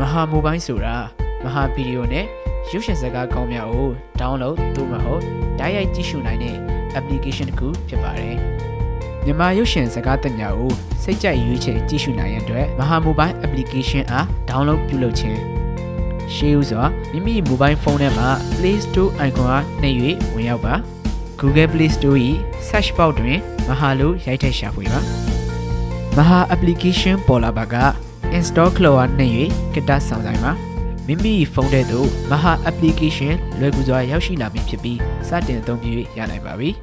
Maha Mobile Sura, Maha Video ne, Yushin Saga Komyao, download, Tumaho, Daya Tishu Nine, application ku, Pepare. Yama Yushin Saga Tanyao, Seja Yuche Tishu Nine, Maha Mobile application download Puloche. She user Mimi mobile phone Play Store icon Nayu, Wayaba. Google Play Store, search bar Mahalo Yaita Shafuiva. Maha application Pola Baga, install Cloa Nayu, Keta Sanzima. Mimi founded Maha application, Leguzwa Yoshina Mipi, Satin Domu Yanaibabi.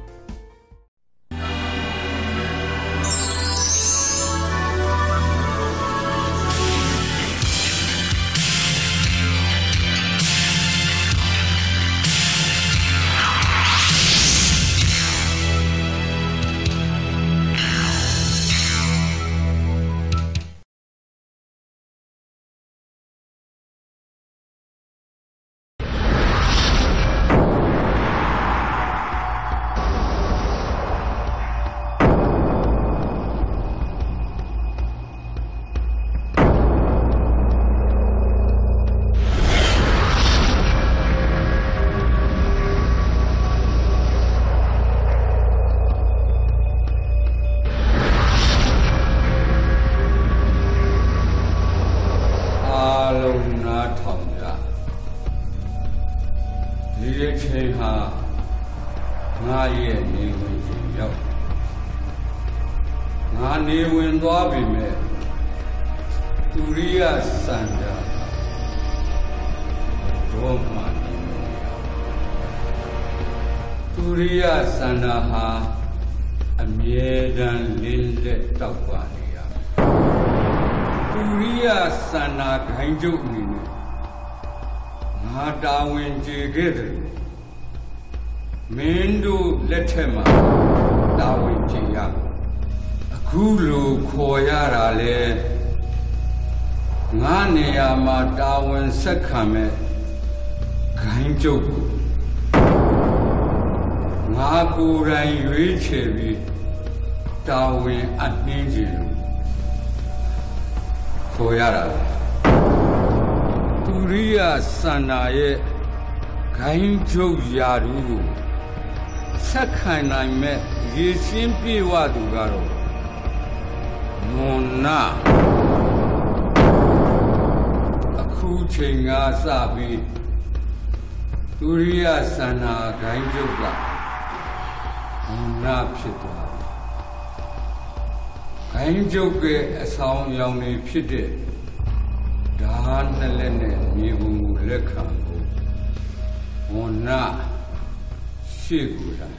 Turiya Sanaha Amedan Linde Tawania Turiya Sana Kanjo Mini Madawin Jigid Mendo Letema Dawin Jia Akulu Koyara Le Nania Madawin Sakame Kanjo Makurai Richevi Tawin Adninjilu Koyara Turiya Sanaye Kainjo Yaru Sakana me Yisimpi Wadugaro Mona Akuchinga Sabi Turiya Sana Kainjo Napshita Kainjoke a sound young pity Dan Lene Mihu Lekambo Ona Sigura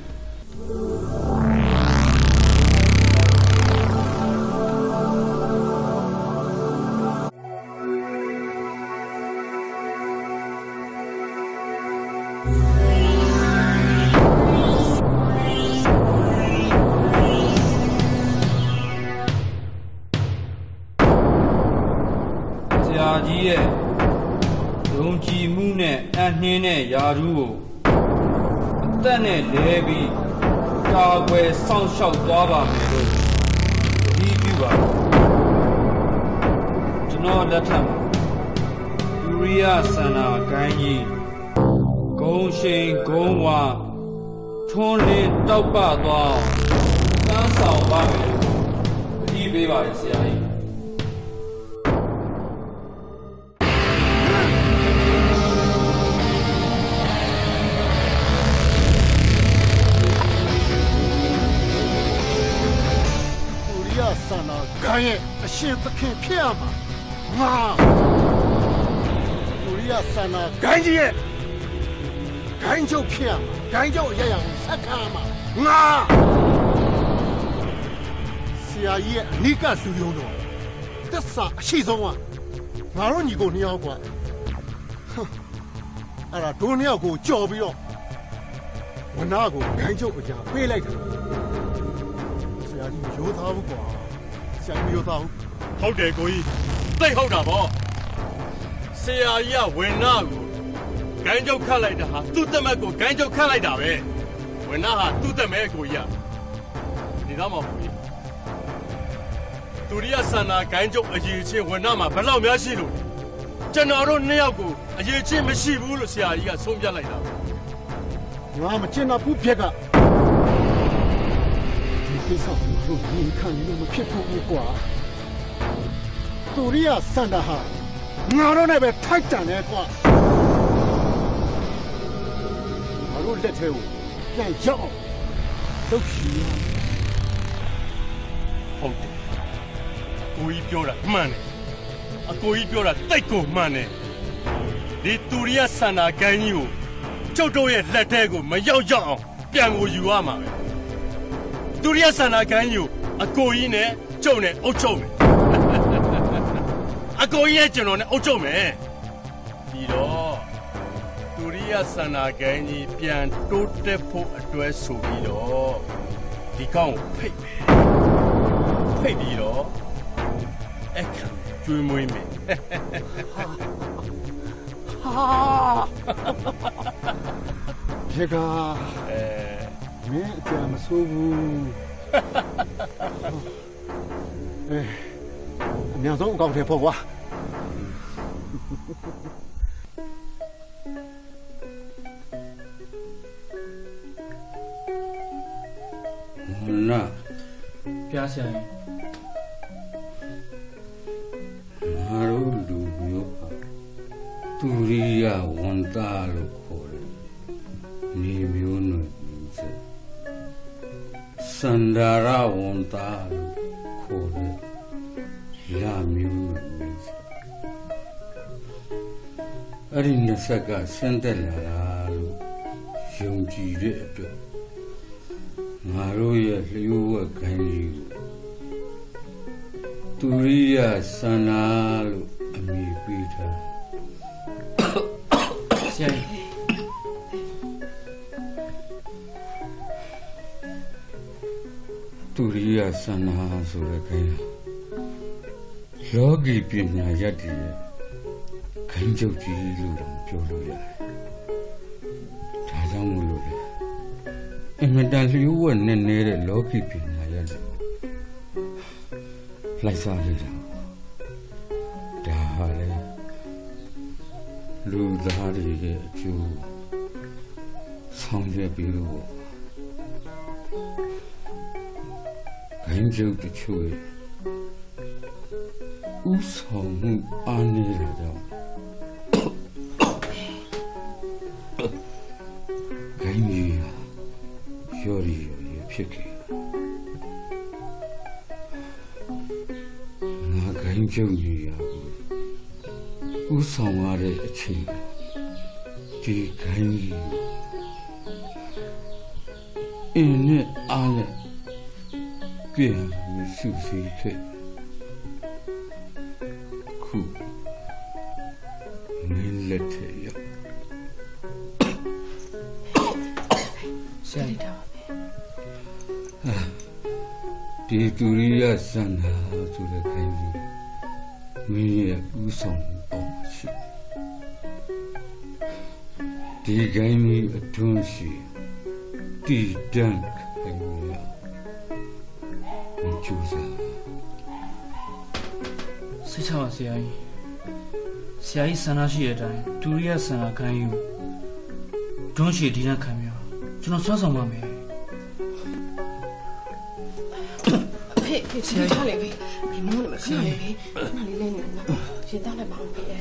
Donji Mune and Nene Yaru Dane Levi Kagwe Sound Shout Daba Mero Diva Jano Latam Uriya Sana Ganyi Gongshin Gongwa Tonlin Taupa Dwa Dansao Babe Diva is Yai Sana Gaye, a ship the King Piama. Uriya Sana Ganji Ganjo Piama, Ganjo Yam Sakama. Sia Nika Suyono. That's she's on one. Maron, you go near what? I don't know go job you. When I go, Ganjo, pay later. How dare go eat? They hold up. Say, I when now Ganjo Kalida, to the Mako, Ganjo Kalida, when I to the Mako, ya. Nidama. Turiya Sana Ganjo Aji, when Nama, Palau Yashiru. ကျွန်တော်တို့နှစ်ယောက်ကိုအရေးချင်းမရှိဘူးလို့ဆရာကြီးကဆုံးဖြတ်လိုက်တာငါမကျင်တော့ဘူးဖြစ်ကဒီကိစ္စကိုတို့ဒီခံလို့မဖြစ်ဘူးကွာသူရိယစန္ဒဟာငါတို့နဲ့ပဲထိုက်တန်တယ်ကွာငါတို့လက်ထဲကိုပြန်ရောက်အောင်လုပ်ရှိရဟုတ်တယ်ကိုကြီးပြောတာမှန်တယ်အကိုကြီးပြောတာတိတ်ကိုမှန်တယ်ဒီသူရိယစန္ဒကိုင်းကြီးကိုကျုပ်တို့ရဲ့လက်ထဲကိုမရောက်ရောက်အောင်ပြန်ကိုယူရမှာပဲသူရိယစန္ဒကိုင်းကြီးကိုအကိုကြီးနဲ့ကျုပ်နဲ့အုပ်ချုပ်မယ်အကိုကြီးရဲ့ကျွန်တော်နဲ့အုပ်ချုပ်မယ်ပြီးတော့သူရိယစန္ဒကိုင်းကြီးပြန်တိုးတက်ဖို့အတွဲဆိုပြီးတော့ဒီကောင်ကိုဖိတ်ပြီးတော့အခါကျွေးမွေးမယ်ခေကမင်းအကြမ်းမဆိုးဘူးအများဆုံးအကောင့်ထဲပေါ့ကွာနာပြဆရာငါတို့လူမျိုးသူရိယဝန်တာလို့ခေါ်တယ်နေမျိုးနွယ်စန္ဒာရဝန်တာလို့ခေါ်တယ်လာမျိုးနွယ်အဲ့ဒီနှစ်ဆက်ကဆင်းသက်လာတာလို့ယုံကြည်တဲ့အတွက်ငါတို့ရဲ့လျှို့ဝှက်ခိုင်းကြီးကိုသူရိယစန္ဒာလို့အမည်ပေးထားဆရာသူရိယစန္ဒာဆိုတဲ့ခိုင်းလောကီပညာရတ္တိရဲ့ခိုင်းချုပ်ကြီးလို့တော့ပြောလို့ရတယ်ဒါကြောင့်မို့လို့လေအမတန်လျှို့ဝှက်နဲ့နေတဲ့လောကီပညာရတ္တိလိုက်စားနေတာဒါဟာလေလူသားတွေရဲ့အကျိုးဆောင်ရွက်ပြီးလို့ခိုင်းချုပ်တချို့ဥဆောင်မှုအားနည်းတာကြောင့်ခိုင်းကြီးရော်ရီဖြစ်ခဲ့ငါခိုင်းချုပ်နေရဘူးဥဆောင်ရတဲ့အချိန်ဒီခိုင်းကြီးအင်းနဲ့အားနဲ့ပြန်စုစည်းခဲ့ခုမင်းလက်ထက်ရောက်ဆရာဒီသူရိယစန္ဒာဆိုတဲ့ခိုင်းကြီးမင်းရဲ့ဥဆောင်အောင်ရှိဒီခိုင်းကြီးအတွန်းရှိတီတန်ခိုင်းရမကျူစားစိတ်ချပါဆရာကြီးဆန္ဒရှိတဲ့အတိုင်းဒုရိယစန္ဒခိုင်းယူတွန်းရှိဒီနဲ့ခံမြောကျွန်တော်ဆွမ်းဆောင်ပါမယ်ဖေဆရာကြီးလေဖေမောင်းနေမှာခဏလေးဖေခဏလေးလေးနေနော်ရေတောင်းလိုက်ပါဦးဖေ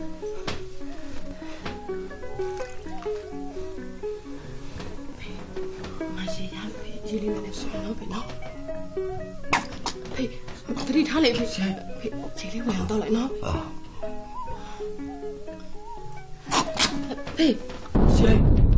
မရှိရဖေရေလေးနဲ့ဆွမ်းတော့ဖေနော်ဖေတတိထားလေဖေရေလေးဝင်တော့လိုက်နော်ဖေဆရာ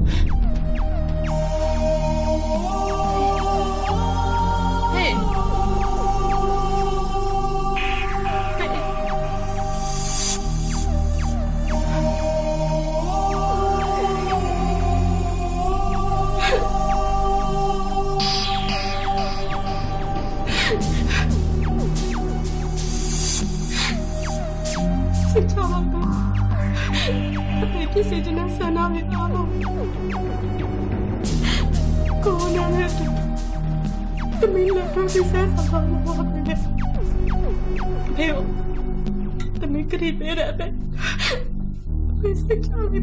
ဖြစ်စေချင်တဲ့ဆန္ဒတွေအားလုံးကိုယ်နဲ့တမီးလည်းတော့ဆက်ဆောင်ပါမယ်ဖေတမီးကတိပေးတယ်ပဲဖေစိတ်ချပြီ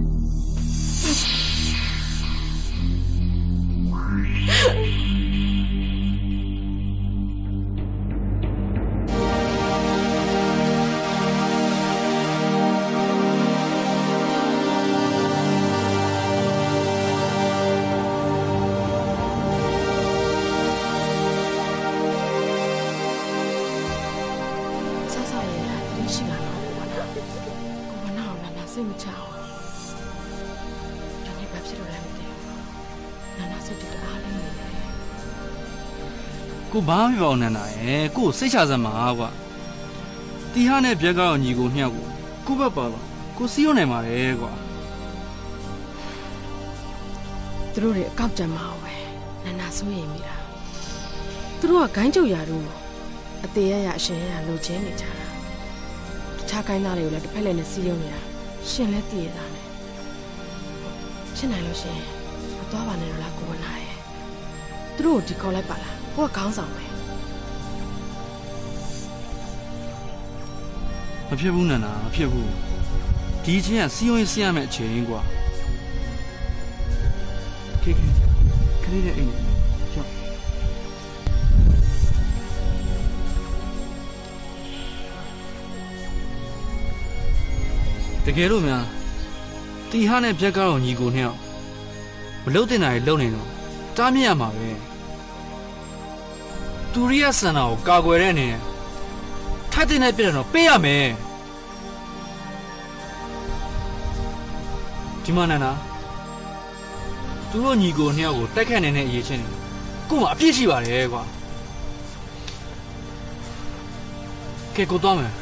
စိတ်မချအောင်ဒီနေ့ဘာဖြစ်လို့လဲမသိဘူးနာနာစိတ်တအားလေးနေတယ်ကိုဘာမှမပြောနန်းနာရဲ့ကိုစိတ်ချစမ်းပါကွာတီဟာနဲ့ပြက်ကတော့ညီကိုနှစ်ယောက်ကိုဘက်ပါတော့ကိုစီးရုံနိုင်ပါတယ်ကွာသူတို့တွေအကောက်ကြမ်းမှာပဲနာနာစိုးရိမ်မိတာသူတို့ကဂိုင်းကြုတ်ရာတို့အသေးရရအရှင်ရလိုချင်နေကြတာတခြားဂိုင်းသားတွေကိုလည်းတစ်ဖက်လည်းနဲ့စီးရုံနေတာရှင်လည်းတည်ရတာနဲ့ရှင်းနိုင်လို့ရှင်မသွားပါနဲ့တော့လားကိုဝနာရဲ့သူတို့ကိုဒီခေါ်လိုက်ပါလားကိုကခေါင်းဆောင်ပဲမဖြစ်ဘူးနန္နာမဖြစ်ဘူးဒီချင်းကစီးရုံးစီးရမယ့်အချိန်ကွာခေခလေးနဲ့အိမ်နဲ့ကျောင်းတကယ်လို့များတီဟာနဲ့ပြက်ကတော့ညီကိုနှစ်ယောက်မလုံတင်တာတွေလုံနေတော့တားမြင်ရမှာပဲတူရီယာစန္ဒာကိုကာကွယ်တဲ့အနေနဲ့ထိုက်တဲ့နဲ့ပြတယ်တော့ပေးရမယ်ဒီမနန္ဒာသူတို့ညီကိုနှစ်ယောက်ကိုတိုက်ခတ်နေတဲ့အရေးချင်းတွေကို့မှာအပြစ်ရှိပါတယ်ကွာကဲကိုသွားမယ်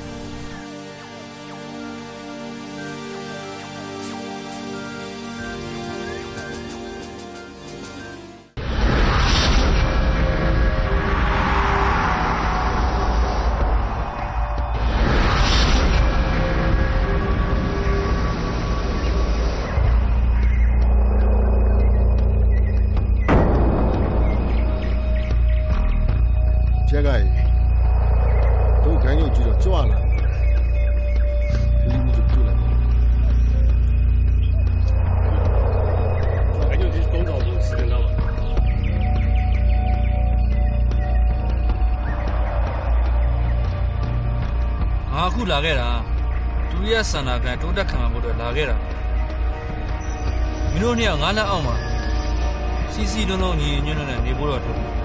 အခုလာခဲ့တာဒူရီယာစန္ဒာကန်တိုးတက်ခံမှာဖို့အတွက်လာခဲ့တာမင်းတို့နှစ်ယောက်ငါးလက်အောက်မှာစီစီလုံးလုံးညီညွတ်နဲ့နေဖို့တော့ထုတ်တယ်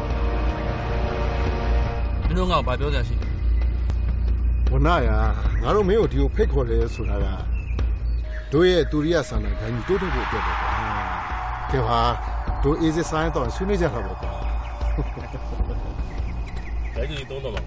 မင်းတို့ငါ့ကိုဘာပြောကြရှိလဲဝနာရငါတို့မင်းကိုဒီကိုဖိတ်ခေါ်တယ်ဆိုတာကတို့ရဲ့ဒူရီယာစန္ဒာကန်ကြီးတိုးတက်ဖို့အတွက်ပဲကဲပါတို့အေးစစ်ဆိုင်တော့ဆွေးနွေးကြတာပေါ့ကွာဒါကြီးတုံးတော့ပါ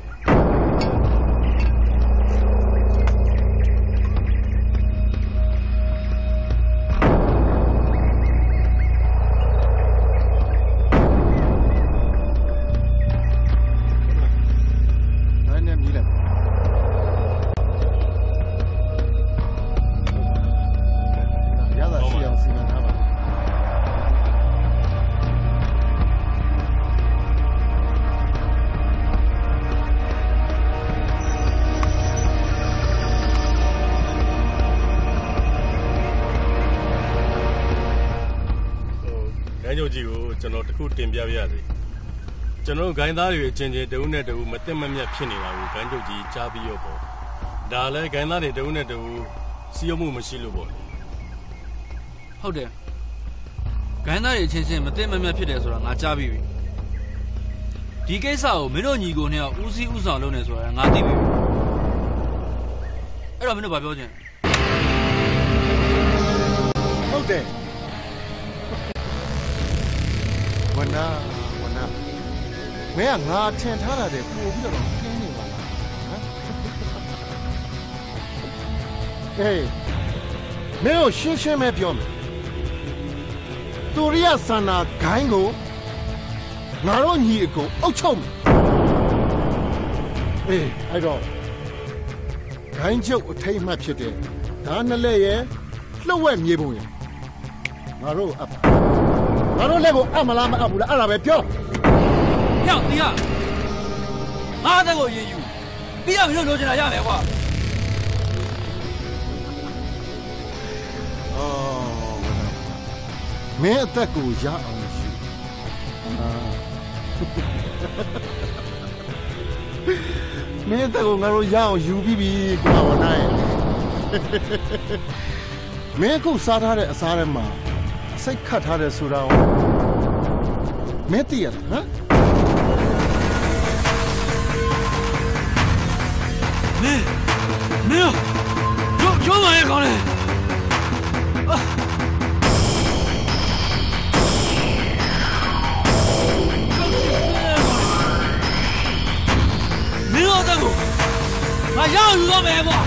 ကြီးကိုကျွန်တော်တခုတင်ပြပြရစီကျွန်တော်ဂိုင်းသားတွေအချင်းချင်းတဦးနဲ့တဦးမသိမမြတ်ဖြစ်နေတာကိုဂိုင်းချုပ်ကြီးကြားပြီးရောပေါ့ဒါလည်းဂိုင်းသားတွေတဦးနဲ့တဦးစီးရုံမှုမရှိလို့ပေါ့ဟုတ်တယ်ဂိုင်းသားတွေအချင်းချင်းမသိမမြတ်ဖြစ်တယ်ဆိုတာငါကြားပြီးပြီဒီကိစ္စကိုမင်းတို့ညီကိုနဲ့ဦးစီးဦးဆောင်လုပ်နေဆိုတာငါသိပြီအဲ့တော့မင်းတို့ဘာပြောချင်ဟုတ်တယ်ဝနာမင်းကငါထင်ထားတာတည်းပို့ပြီးတော့ခင်းနေပါလားဟမ်ဟေးမင်းကိုရှင်းရှင်းပဲပြောမယ်တူရီယာစန္ဒာဂိုင်းကိုငါတို့ညီအကိုအုပ်ချုပ်မယ်အေးအဲ့တော့ဂိုင်းကျုပ်အထိတ်အမှတ်ဖြစ်တဲ့ဒါနှစ်လက်ရဲ့လှုပ်ဝက်မြေပုံရဲ့ငါတို့အပ်ငါတို့လက်ကိုအပ်မလားမအပ်ဘူးလားအဲ့ဒါပဲပြောညောင်တီးဟာငါအသက်ကိုရင်ယူပြီးတော့မင်းတို့လိုချင်တာရမယ်ကွာမင်းအသက်ကိုရအောင်ယူမင်းအသက်ကိုငါတို့ရအောင်ယူပြီးပြီကွာဝနာရဲ့မင်းအခုစားထားတဲ့အစားထဲမှာအစိတ်ခတ်ထားတဲ့ဆိုတာကိုမင်းသိရလားဟမ်မင်းရောမရဲ့ကောင်းလေမင်းတော့ကိုငါရအောင်ယူတော့မယ်ကွာ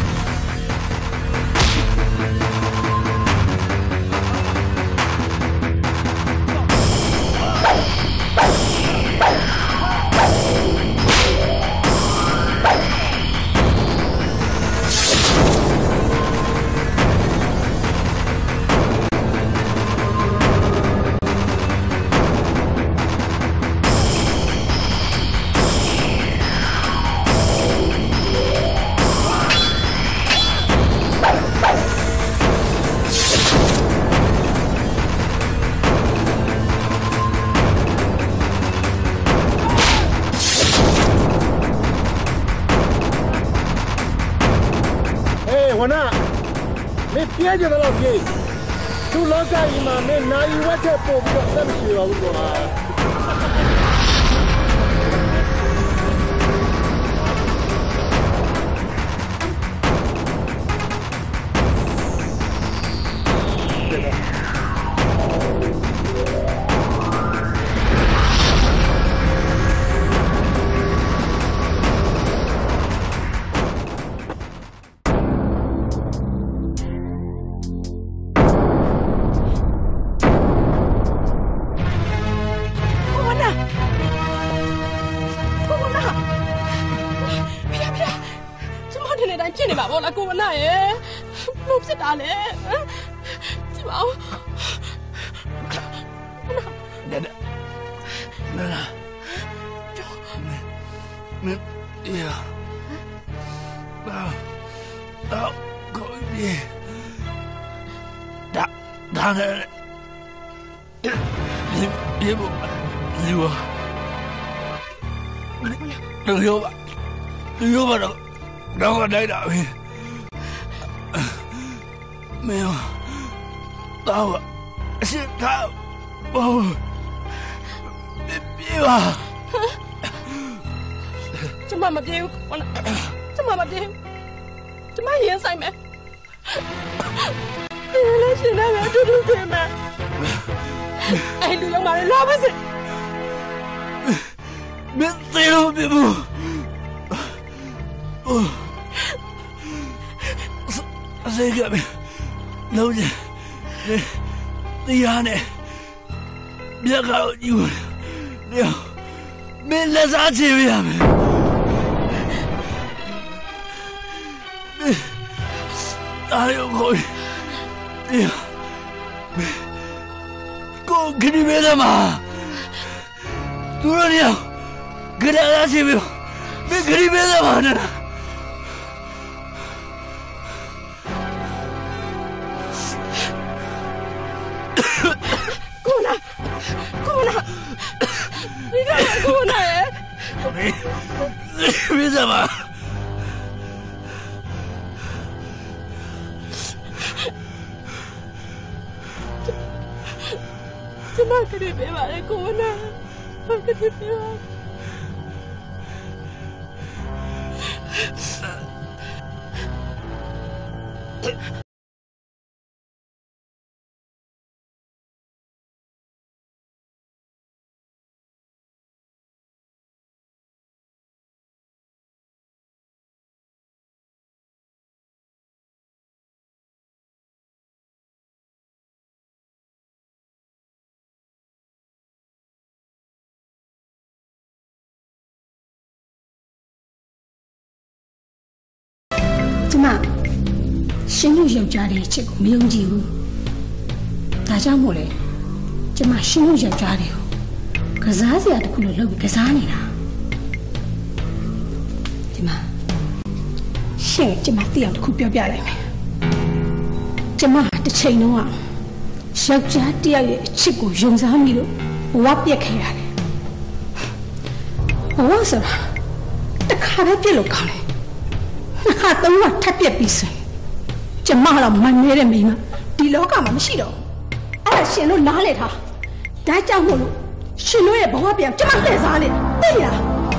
ဝနာမင်းပြဲကြတယ်လို့ပြေးသူလောကကြီးမှာမင်းနိုင်ဝတ်ချက်ပို့ပြီးတော့သက်မရှိပါဘူးကွာဖြစ်နေပါဘောလားကိုဝနာရဲ့ဘလို့ဖြစ်တာလဲကြည့်ပါဦးနာမ呀到过年当然你不你我旅游吧让我来打拼没有打我是他我别吧这妈妈别我了这妈妈别这妈也塞没来现在我这都对没哎旅游嘛人拉不死别谁都别不谁个别老人你呀呢别搞你了没来啥钱呀哎呦我哎呀我给你买的嘛多少年给他啥钱没有没给你买的嘛呢你干嘛给我拿人？ 没什么。 怎么给你别把人给我拿？我给你别把。 ရှင်တို့ယောက်ျားလေးချစ်ကိုမယုံကြည်ဘူးဒါကြောင့်မို့လေကျမရှင်တို့ယောက်ျားလေးကိုကစားစရာတစ်ခုလိုလုပ်ပြီးကစားနေတာဒီမှာရှင်ကျမသိအောင်တစ်ခုပြောပြလိုက်မယ်ကျမတစ်ချိန်လုံးကရှယောက်ျားတယောက်ရဲ့အချစ်ကိုယုံစားမိလို့ဘဝပြက်ခဲ့ရတယ်ဘဝဆိုတာတခါပဲပြက်လို့ကောင်းတယ်နှစ်ခါသုံးခါထပ်ပြက်ပြီးဆိုရင်ကျမတော့မနေတဲ့မိန်းမဒီလောကမှာမရှိတော့အဲ့ဒါရှင်တို့နားလေထားဒါကြောင့်မို့လို့ရှင်တို့ရဲ့ဘဝပြန်ကျမလှည့်စားနေတာသိလား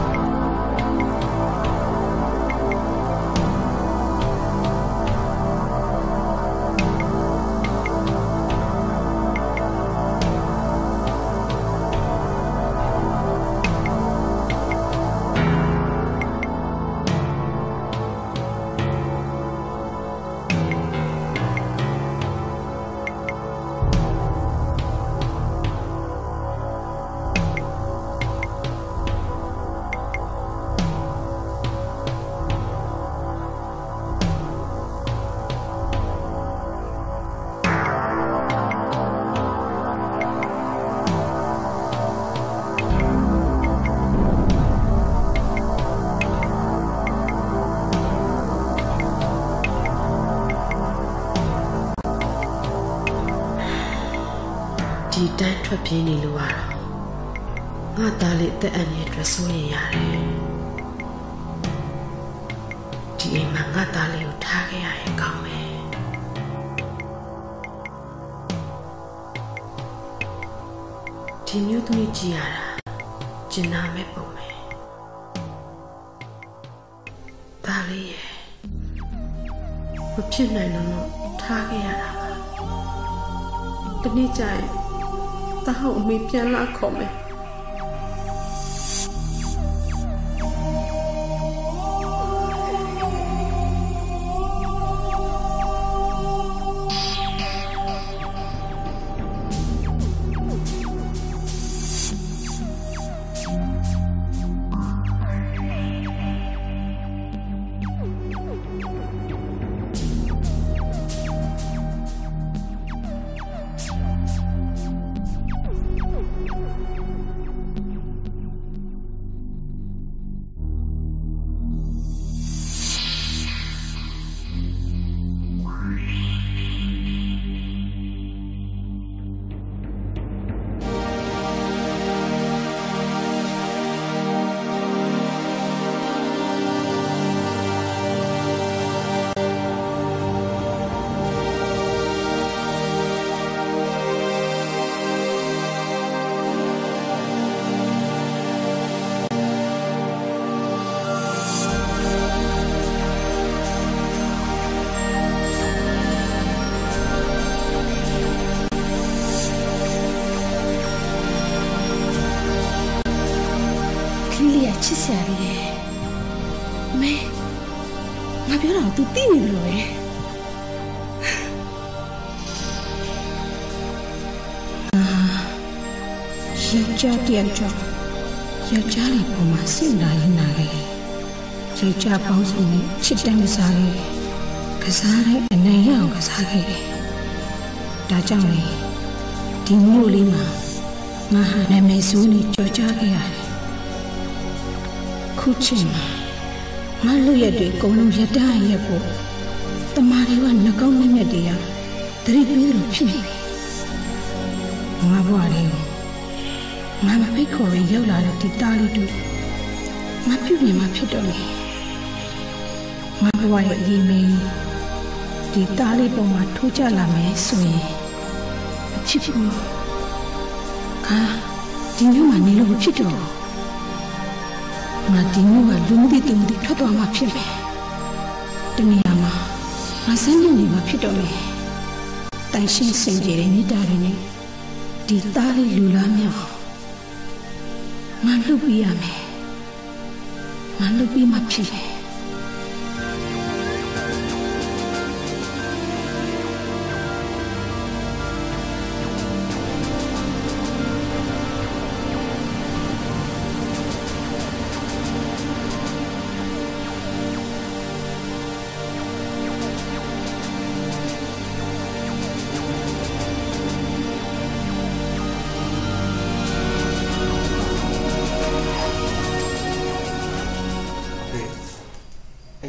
ဒီတန်းထွက်ပြေးနေလို့ရတော့ငါသားလေးအသက်အန္တရာယ်အတွက်စိုးရိမ်ရတယ်ဒီအိမ်မှာငါသားလေးကိုထားခဲ့ရရင်ကောင်းမယ်ဒီမျိုးသမီးကြည့်ရတာကျင်နာမဲ့ပုံပဲသားလေးရဲ့မဖြစ်နိုင်လို့ထားခဲ့ရတာပါဒီနေ့ကျရင်တာဟုတ်အမေပြန်လာခေါ်မယ်ချစ်စရာလေးရဲ့မဲငါပြောတာသူသိနေလို့ပဲယောက်ျားတယောက်ကြောင့်ယောက်ျားလေးပုံမှာစိတ်နာရင်နာခဲ့ယောက်ျားပေါင်းစုံနဲ့ချစ်တဲ့မစားခဲ့ကစားတဲ့အနေရအောင်ကစားခဲ့ဒါကြောင့်လေဒီမျိုးလေးမှာငါဟာနာမည်ဆိုးနေကြော်ကြားခဲ့ရတယ်ခုချိန်မှာငါလူရက်တွေအကုန်လုံးရတန်းရက်ဖို့တမားတွေကနှကောင်းနဲ့မြက်တွေကသတိပေးလို့ဖြစ်နေပြီငါဘွားလေးငါမဖိတ်ခေါ်ရင်ရောက်လာတဲ့ဒီတားလေးတို့ငါပြုတ်နေမှဖြစ်တော့လေငါဘွားရဲ့အရေးမင်းဒီတားလေးပေါ်မှာထိုးကြလာမယ်ဆိုရင်အဖြစ်ဖြစ်လို့ခါဒီမျိုးမှနေလို့ဖြစ်တော့ငါဒီမျိုးကလူမသိသူမသိထွက်သွားမှဖြစ်မယ်။တနည်းအားငါစမ်းနေမှာဖြစ်တော့မယ်။တန်ရှင်းစင်ကြယ်တဲ့မိသားတွေနဲ့ဒီသားလေးလူလားမြောက်ငါလုပ်ပြရမယ်။ငါလုပ်ပြီးမှဖြစ်မယ်။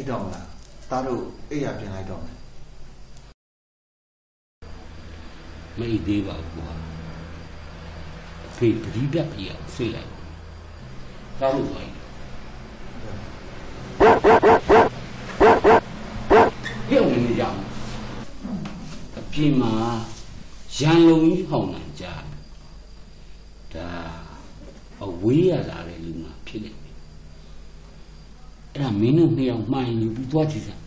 သားတို့အိပ်ရပြင်လိုက်တော့မယ်ไม่ดีบ่าวกว่าเพ่ปฏิบัติอย่างเสียแล้วก้าวไปเรื่องนี้ยังพี่มายันลงยี่ห้อนั่นจ้าแต่เอาวิ่งอะไรลุงมาพี่เลยแต่ไม่นึกไม่เอาไม่อยู่ตัวที่จะ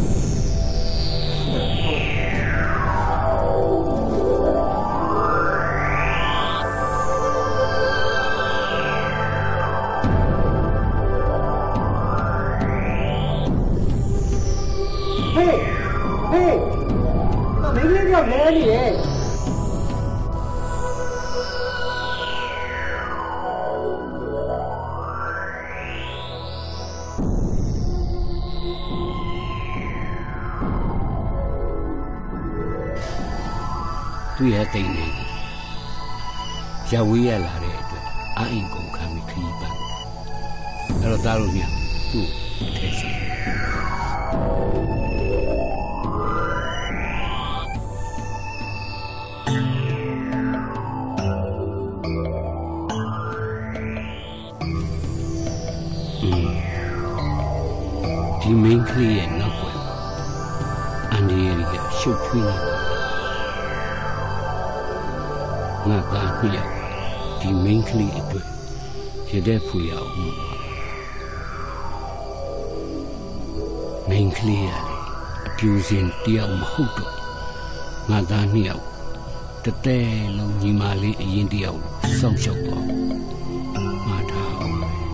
သူရဲ့တိတ်နေရဝေးရလာတဲ့အတွက်အာအင်ကုန်ခံပြီးခရီးပတ်အဲ့တော့သားတို့ညသူ့ထဲစီဒီမင်းကလေးရဲ့နောက်ွယ်အန်ဒီရီကရှုပ်ထွေးနေငါသားနှစ်ယောက်ဒီမင်းကလေးအတွက်ရတဲ့ဖွေရအောင်မင်းကလေးရလေအပြူစင်တယောက်မဟုတ်တော့ငါသားနှစ်ယောက်တတဲလုံးညီမလေးအရင်တယောက်စောင့်ရှောက်တော့ငါထားအောင်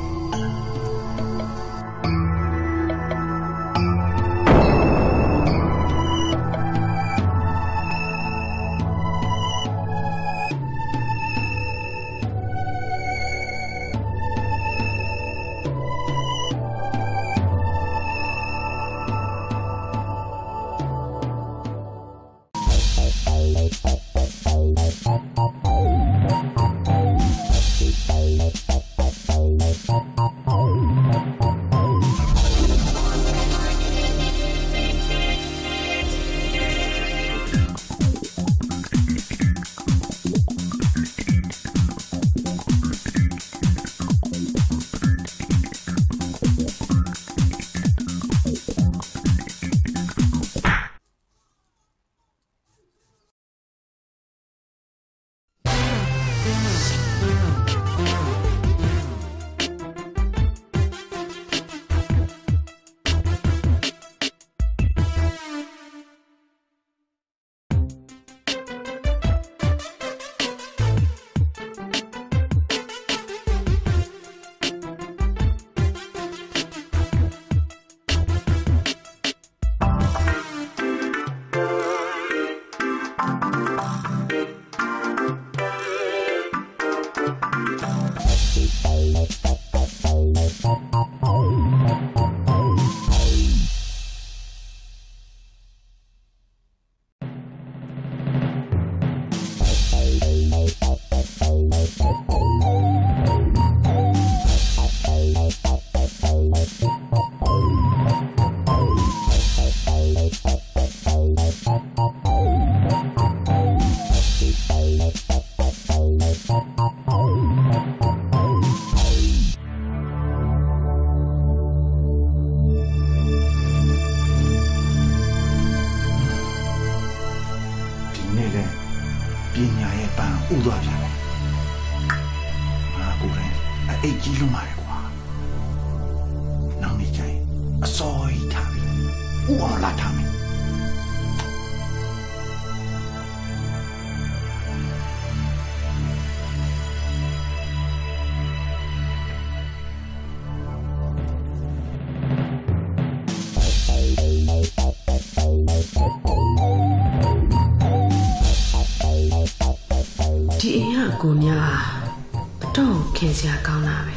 ဒီအိမ်ကကိုများအတော့ခင်စရာကောင်းတာပဲ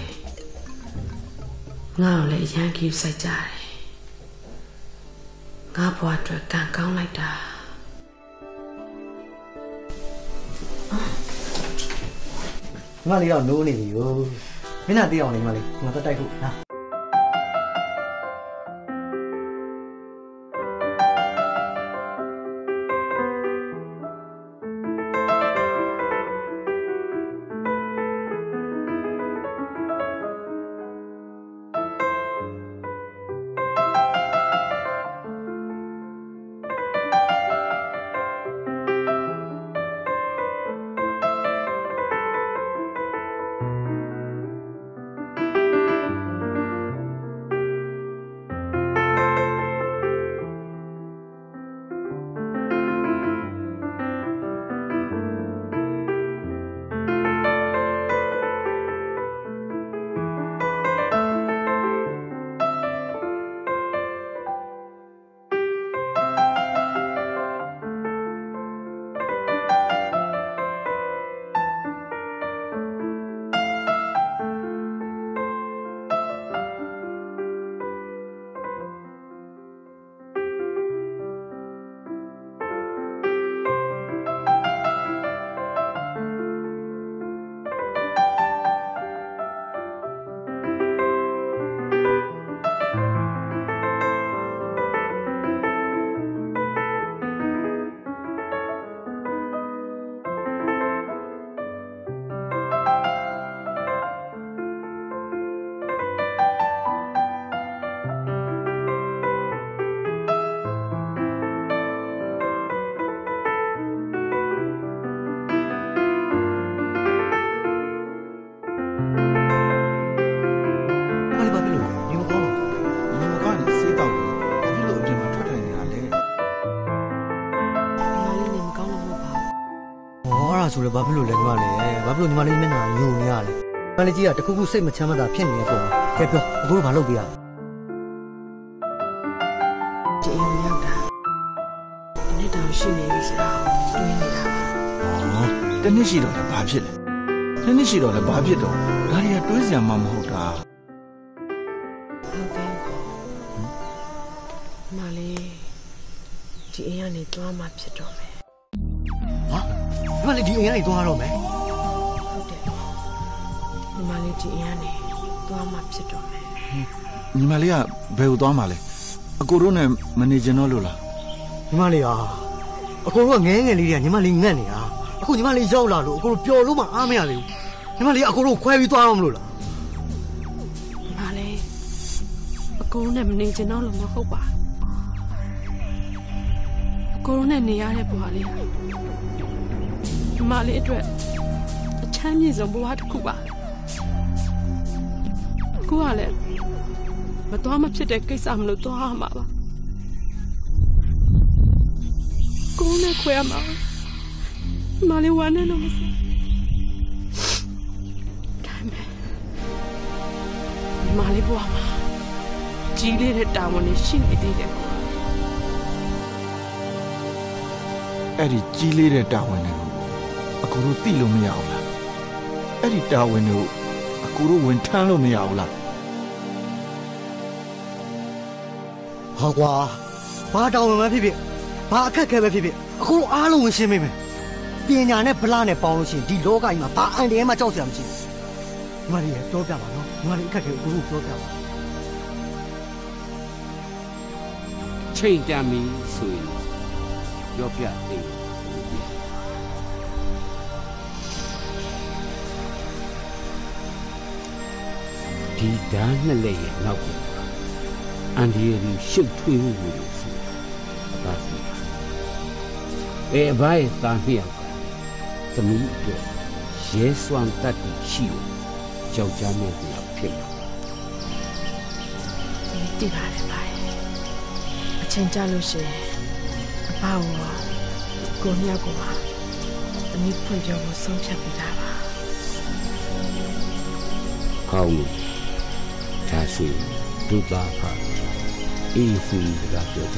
ငါ့ကိုလည်းအရန်ကြီးစိုက်ကြတယ်ငါဘွားအတွက်ကံကောင်းလိုက်တာငါလေးတော့နိုးနေပြီကိုမင်းကတေးအောင်နေမလေးငါတော့တိုက်ဖို့ဟာအဲ့ဒါဆိုလည်းဘာဖြစ်လို့လဲညီမလေးဘာဖြစ်လို့ညီမလေးမျက်နှာညိုနေရလဲညီမလေးကြီးကတခုခုစိတ်မချမ်းသာဖြစ်နေတဲ့ပုံမှာကဲပြောအခုဘာလုပ်ပြရလဲဒီအိမ်ရောက်တာဒီနေ့တောင်ရှိနေပြီဆိုတော့တွေးနေတာပါတနေ့ရှိတော့လည်းဘာဖြစ်လဲနှစ်ရှိတော့လည်းဘာဖြစ်တော့ဒါတွေကတွေးစရာမှမဟုတ်တာဟုတ်ကဲ့မလေးဒီအိမ်ကနေသွားမှဖြစ်တော့မယ်ဟာညီမလေးဒီအိမ်ကနေသွားတော့မယ်ဟုတ်တယ်ညီမလေးဒီအိမ်ကနေသွားမှဖြစ်တော့မယ်ညီမလေးကဘယ်ကိုသွားမှာလဲအကိုတို့နဲ့မနေကြတော့လို့လားညီမလေးဟာအကိုတို့ကငဲငယ်လေးတွေကညီမလေးငတ်နေတာအခုညီမလေးရောက်လာလို့အကိုတို့ပျော်လို့မှအားမရသေးဘူးညီမလေးအကိုတို့ခွဲပြီးသွားတော့မလို့လားညီမလေးအကိုနဲ့မနေချင်တော့လို့မဟုတ်ပါအကိုနဲ့နေရတဲ့ဘဝလေးညီမလေးအတွက်အချမ်းမြေဆုံးဘဝတစ်ခုပါကိုကလည်းမတော်မဖြစ်တဲ့ကိစ္စမလို့သွားရမှာပါကိုနဲ့ခွဲရမှာညီမလေးဝမ်းနဲ့လို့မစဒါမဲ့ညီမလေးဘဝမှာကြီးလေးတဲ့တာဝန်ရှိနေသေးတယ်အဲ့ဒီကြီးလေးတဲ့တာဝန်တွေကိုအကိုတို့သိလို့မရဘူးလားအဲ့ဒီတာဝန်တွေကိုအကိုတို့ဝင်ထမ်းလို့မရဘူးလားဟာကွာဘာတာဝန်ပဲဖြစ်ဖြစ်ဘာအခက်ခဲပဲဖြစ်ဖြစ်အကိုတို့အားလုံးဝင်ရှင်းမိမယ်ပညာနဲ့ဗလာနဲ့ပေါင်းလို့ရှိရင်ဒီလောကကြီးမှာဘာအန်တရာမှကြောက်စရာမရှိဘူးညီမလေးပြောပြပါနော်ညီမလေးအခက်ခဲကိုပြောပြပါချိန်တမ်းပြီဆိုရင်ပြောပြသေးဒီဓာတ်နှစ်လက်ရဲ့နောက်ကအန်ဒီရီရှုပ်ထွေးမှုကိုဆိုတာအသာစီဘယ်ဘိုင်းသားနှစ်ယောက်ကသမီးအတွက်ရဲစွမ်းတတ်ပြီးရှိလို့ကြောက်ကြမ်းမဲ့ပြောက်ဖြစ်လာတိပါတယ်ပါအချိန်ကြလို့ရှိရင်အပေါ့ကိုနှစ်ယောက်ကအနည်းဖွင့်ပြောဖို့ဆုံးဖြတ်ပြီးတာပါကောင်းလို့ဒါဆိုဒုသားဖာအေးစီကပြောကြ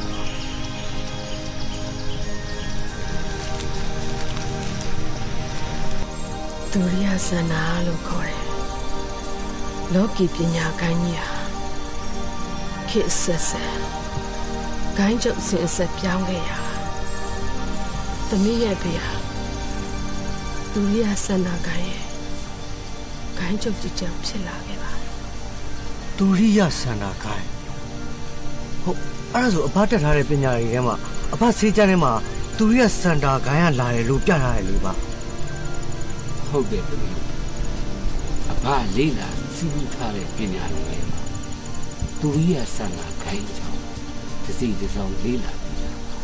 ဒူရိယဆန္ဒလို့ခေါ်တယ်လောကီပညာကိုင်းကြီးဟာခေတ်ဆက်ဆက်ဂိုင်းကျုပ်စင်ဆက်ပြောင်းခဲ့ရသမီးရဲ့ဖေဟာဒူရိယဆန္ဒကိုင်းရဲ့ဂိုင်းကျုပ်ကြီးကြောင့်ဖြစ်လာခဲ့ပါဒူရိယဆန္ဒကိုင်းဟုတ်အဲ့ဒါဆိုအဘတက်ထားတဲ့ပညာတွေထဲမှာအဘစေးချမ်းထဲမှာဒူရိယဆန္ဒကိုင်းကလာတယ်လို့ပြထားတယ်လေပါဟုတ်တယ်သမီးအဘလေးလာစီးထားတဲ့ပညာတွေဒူရိယဆန္ဒကိုင်းကြောင့်ဒီစိတ်ကြောင့်လေးလာပြီ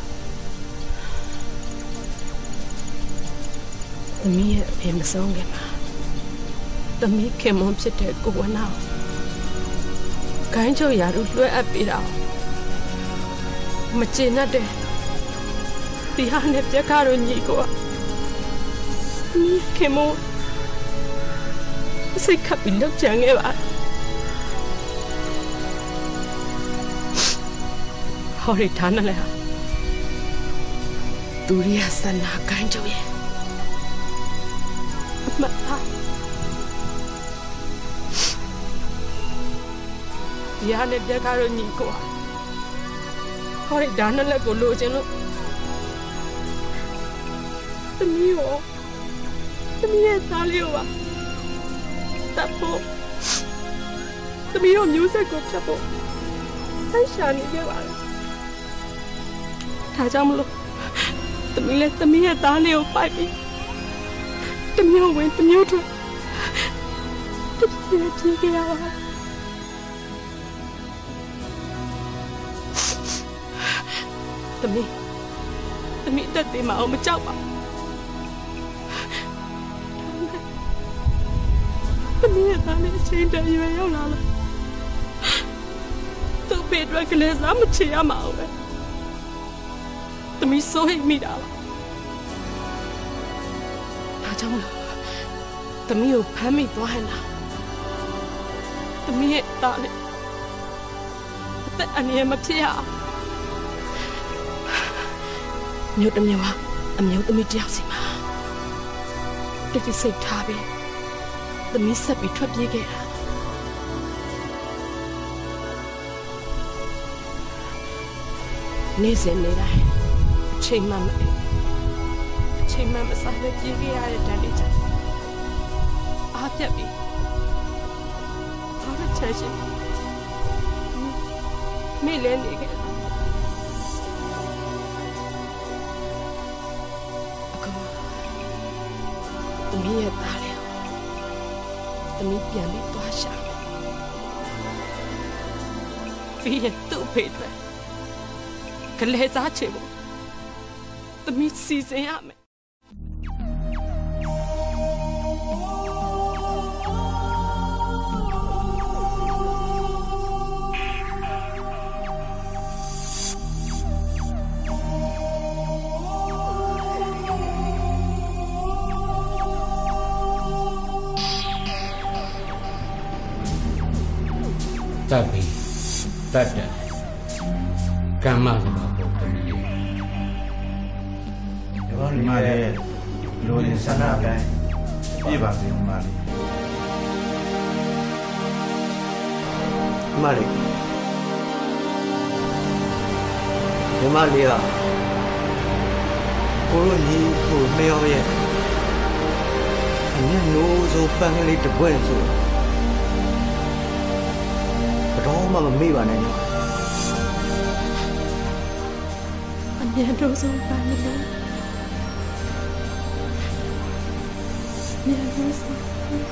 သမီးရဲ့အဖေမဆုံးခင်မှာသမီးခင်မွန်ဖြစ်တဲ့ကိုဝနာဂိုင်းချုပ်ရာတို့လွှဲအပ်ပေးတာမကျေနပ်တဲ့ဒီဟာနဲ့ပြက်ကားတို့ညီကိုသမီးခင်မွန်စိတ်ခပ်ပြီးလောက်ချင်ခဲ့ပါဟောရီထားနေလေဒူရိယဆန္ဒဂိုင်းချုပ်ရဲ့မဒီဟာနဲ့ပြက်ကားတို့ညီကိုဟောရီဒါနဲ့လက်ကိုလိုချင်လို့သမီးရဲ့သားလေးကိုပါတပ်ဖို့သမီးတို့မျိုးဆက်ကိုဖြတ်ဖို့ဆက်ရှာနေကြပါလားဒါကြောင့်မလို့သမီးလည်းသမီးရဲ့သားလေးကိုပိုက်ပြီးတမျိုးဝင်တမျိုးထွက်တပြည့်ပြည့်ကြရပါသမီးတက်သေးမအောင်မကြောက်ပါသမီးရဲ့သားလေးအချိန်တည်းရွယ်ရောက်လာလို့သူ့ပေအတွက်ကလေးစားမချေရမှာပဲသမီးစိုးရိမ်မိတာပါကြောင့်လို့သမီးကိုဖမ်းမိသွားဟန်လားသမီးရဲ့သားလေးအသက်အန္တရာယ်မဖြစ်ရအောင်မြို့တစ်မြို့ဟာအမျိုးသမီးတယောက်စီမှာတိတ်ဆိတ်ထားပြီးသမီးဆက်ပြီးထွက်ပြေးခဲ့တာနေ့စဉ်နေ့တိုင်းအချိန်မှမစားပဲပြေးခဲ့ရတဲ့တန်လေးချက်အားပြတ်ပြီးဘာလို့ချက်ရှင်မိလဲနေခဲ့အခုသမီးရဲ့သားလေးသမီးပြန်ပြီးသွားရှာပြီးရင်သူ့ဖေးတွေကလေးစားချေဖို့သမီးစီစဉ်ရမယ်တတ်ပြီတတ်တယ်ကမ္မစကားပေါ်တယ်ဒီမှာလေလူရင်းဆန္ဒတိုင်းပြပါစေမှာလေဒီမှာလေဟာကိုလိုညီကိုမေယောရဲ့အမြတ်နိုးဆိုပန်းကလေးတပွင့်ဆိုတော့မှမမေ့ပါနဲ့နော်အမြတ်တို့ဆိုပန်းကလေးမြန်လို့ဆို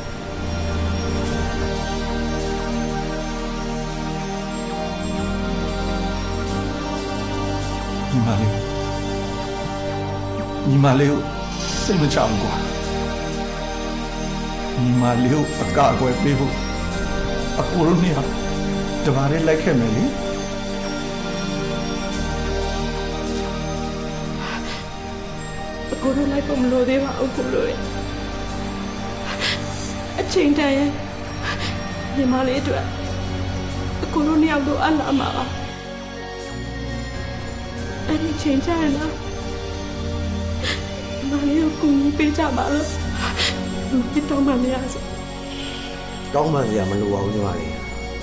ညီမလေးကိုစိတ်မချဘူးကွာညီမလေးကိုအကာအကွယ်ပေးဖို့အကိုတို့နေရာတဘာလေးလိုက်ခဲ့မယ်လေအကိုတို့လိုက်ဖို့မလိုသေးပါဘူးကိုတို့အချိန်တန်ရဲ့ညီမလေးအတွက်အကိုတို့နှစ်ယောက်တို့အလားမှာပါအဲ့ဒီချိန်ချင်လားမလေးကိုကူညီပေးကြပါလို့လူပြတော့မှမရစေတောင်းမှစရာမလိုပါဘူးညီမလေး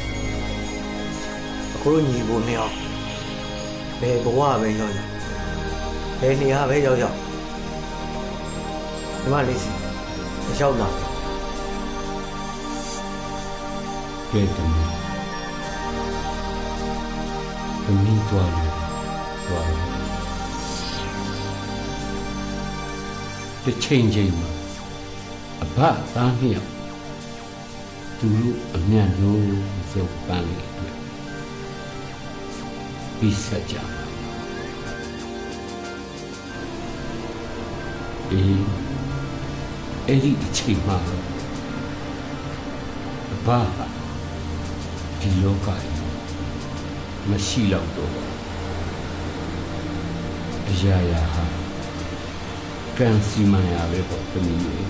အခုတို့ညီဖို့နှစ်ယောက်ဘယ်ဘဝပဲရောက်ရောက်ဘယ်နေရာပဲရောက်ရောက်ညီမလေးစီမလျှောက်တော့ကဲတမီးသွားတယ်တချိန်မှာအဘသားနှစ်ယောက်သူတို့အမြတ်လို့ဆိုပန်းလေးအတွက်ပြီးဆက်ကြအဲ့ဒီအချိန်မှာအဘဒီလောကကြီးမရှိတော့တော့အရာရာဟာကံစီမံရပဲပေါ့တမီးလေး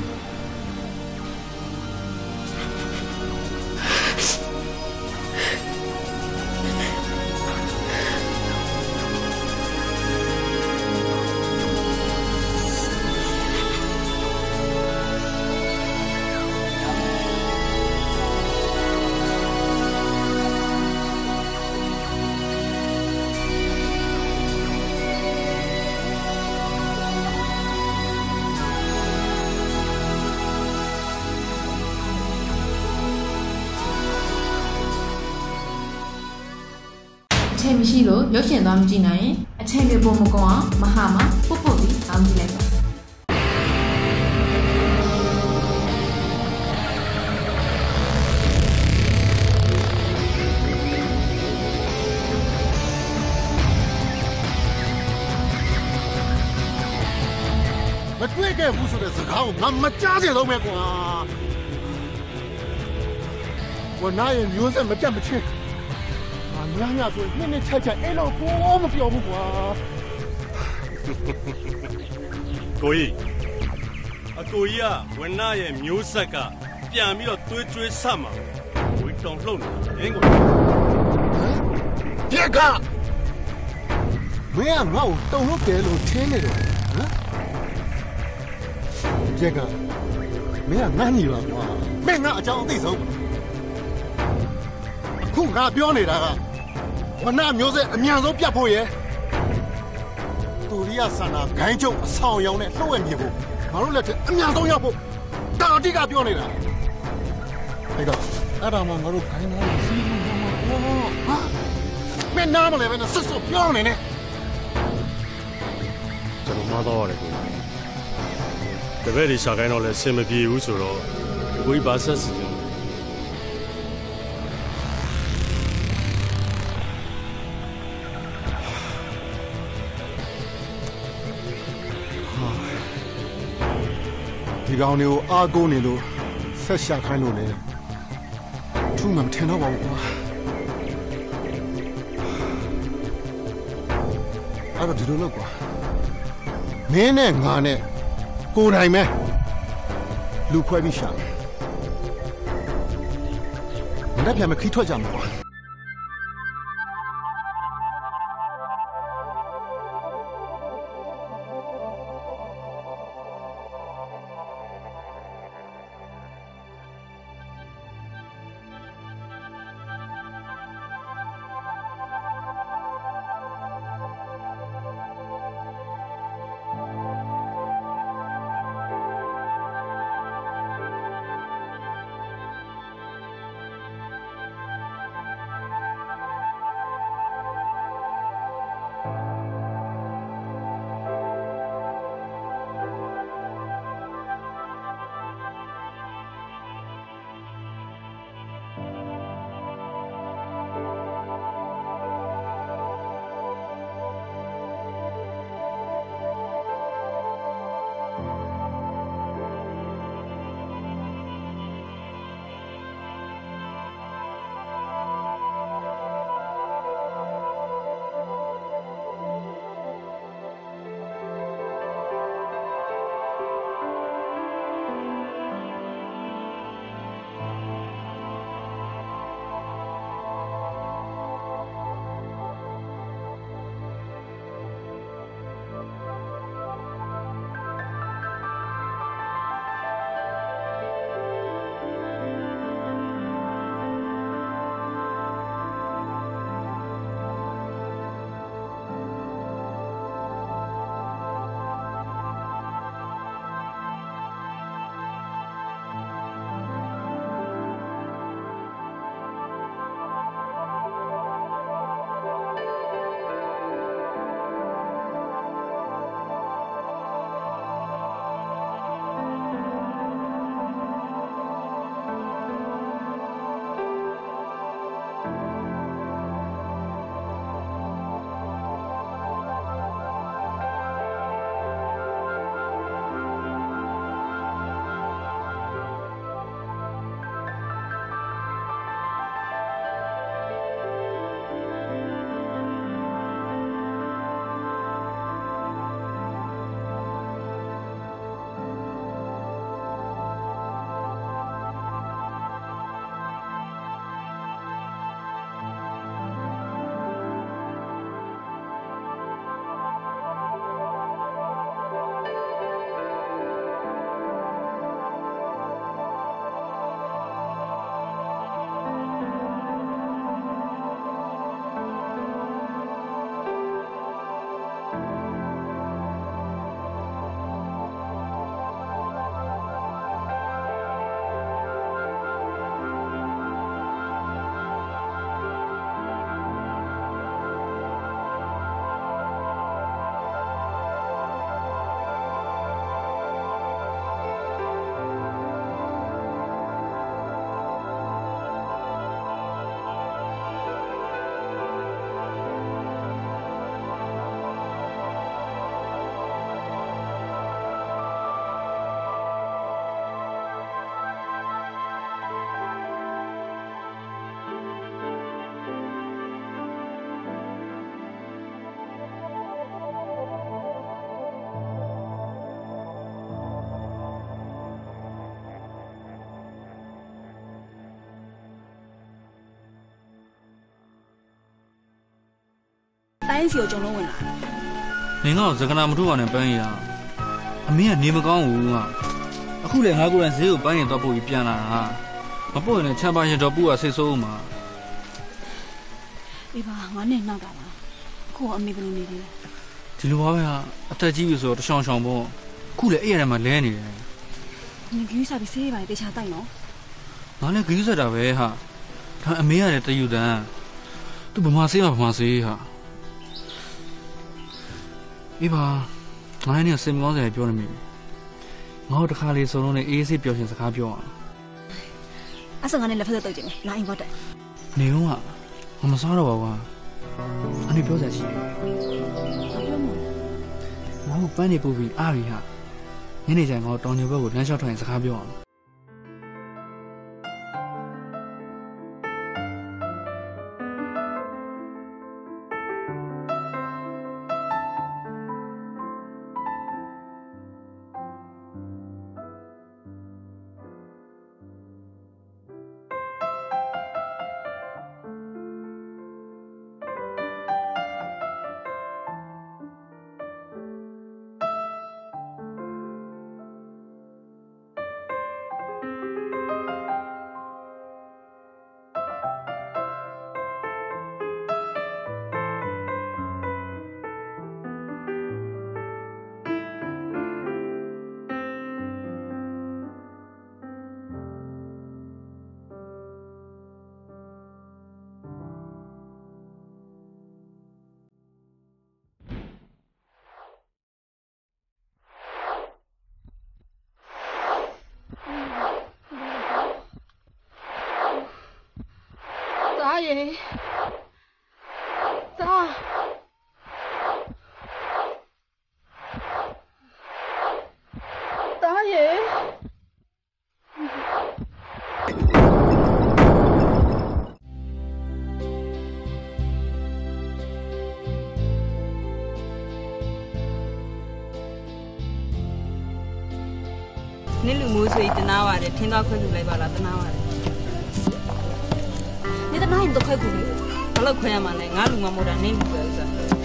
အချိန်မရှိလို့ရုပ်ရှင်သွားမကြည့်နိုင်ရင်အချိန်တွေပုံမကောင်းအောင်မဟာမှာပုတ်ပုတ်ပြီးအားကြည့်လိုက်ပါမတွေ့ခဲ့ဘူးဆိုတဲ့စကားကိုငါမကြားချင်တော့မယ်ကွာဝနာရဲ့မျိုးဆက်မပြတ်မချင်းညဆိုနှစ်ချိုက်အဲ့လိုဘောမပြောဘူးကွာကိုကြီးအကိုကြီးကဝနရဲ့မျိုးဆက်ကပြန်ပြီးတော့သွေးကျွေးဆက်မှာဝေးတောင်လှုပ်နေတယ်ကိုပြက်ကမင်းကငါ့ကိုတုံလို့တယ်လို့ထင်းနေတယ်ဟမ်ပြက်ကမင်းကငန်းညီပါကွာမင်းငါအကြောင်းအသိဆုံးအခုငါပြောနေတာကဝနမျိုးဆက်အမြန်ဆုံးပြတ်ဖို့ရယ်တူရီယာဆန္ဒဂိုင်းကျုပ်အဆောင်ရောင်နဲ့လှုပ်ဝဲမြေဖို့ငါတို့လက်ထက်အမြန်ဆုံးရောက်ဖို့တာအတိကပြောနေတာအဲ့ဒါမှငါတို့ခိုင်းနေတာစီးမမှာမင်းနားမလဲပဲနဲ့ဆွတ်ပြောနေနဲ့ကျွန်တော်မတော်ရတယ်ကိုတပည့်တွေရှာခိုင်းတော့လဲအဆင်မပြေဘူးဆိုတော့ကိုကြီးဘာဆက်စီဒီကောင်တွေကိုအားကိုးနေလို့ဆက်ရှာခိုင်းလို့လေထူးမှမထင်တော့ပါဘူးကွာအဲ့တော့ဒီလိုလုပ်ကွာမင်းနဲ့ငါနဲ့ကိုယ်တိုင်ပဲလူခွဲပြီးရှာမယ်မနေ့ပြန်မခီးထွက်ကြမှာကွာတိုင်းစီကိုကျွန်တော်ဝင်လာနေငါ့ကိုစကနာမထုတ်ရနဲ့ပန်းရအမေကနေမကောင်းဘူးငါအခုလေငါကိုယ်တိုင်ဈေးကိုပန်းရင်တော့ပို့ပြီးပြန်လာတာမပို့ရင်လည်းချမ်းပါရင်တော့ပို့ရဆိတ်ဆိုးမှာအေးပါငါနဲ့နောက်တာပါအခုအမေကလေးနေတယ်ဒီလိုပါပဲဟာအသက်ကြီးပြီဆိုတော့တချောင်းချောင်းပေါ့အခုလေအဲ့ရထဲမှာလဲနေတယ်你给啥比谁吧？得下带喏。 ငါလည်းဂရုစိုက်တာပဲဟာဒါအမေရတယ်တယူတန်းသူဘမဆေးမှာဘမဆေးဟာအေးပါငါနဲ့စင်မောစရာပြောနေမိငါတို့တစ်ခါလေးစုံလုံးနဲ့အေးဆေးပြောရှင်စကားပြောအောင်အဲ့ဆိုငါနဲ့လက်ဖက်တော့ကြည့်မယ်လာအိမ်ဘောတက်နေဦးကငါမစားတော့ပါဘူးအနေပြောစရာရှိတယ်ငါတို့ပန်းနေပို့ပြီးအားရီဟာညနေကျရင်ငါတို့တောင်ညိုဘက်ကိုလမ်းလျှောက်ထွက်ရင်စကားပြောအောင်大爷，大爷。 你လူမျိုးဆိုတနာပါတယ်ထင်းသားခွဲလူလိုက်ပါလားတနာပါတယ်你的哪里都快过来，好了快呀嘛嘞，俺路嘛没得你路不是。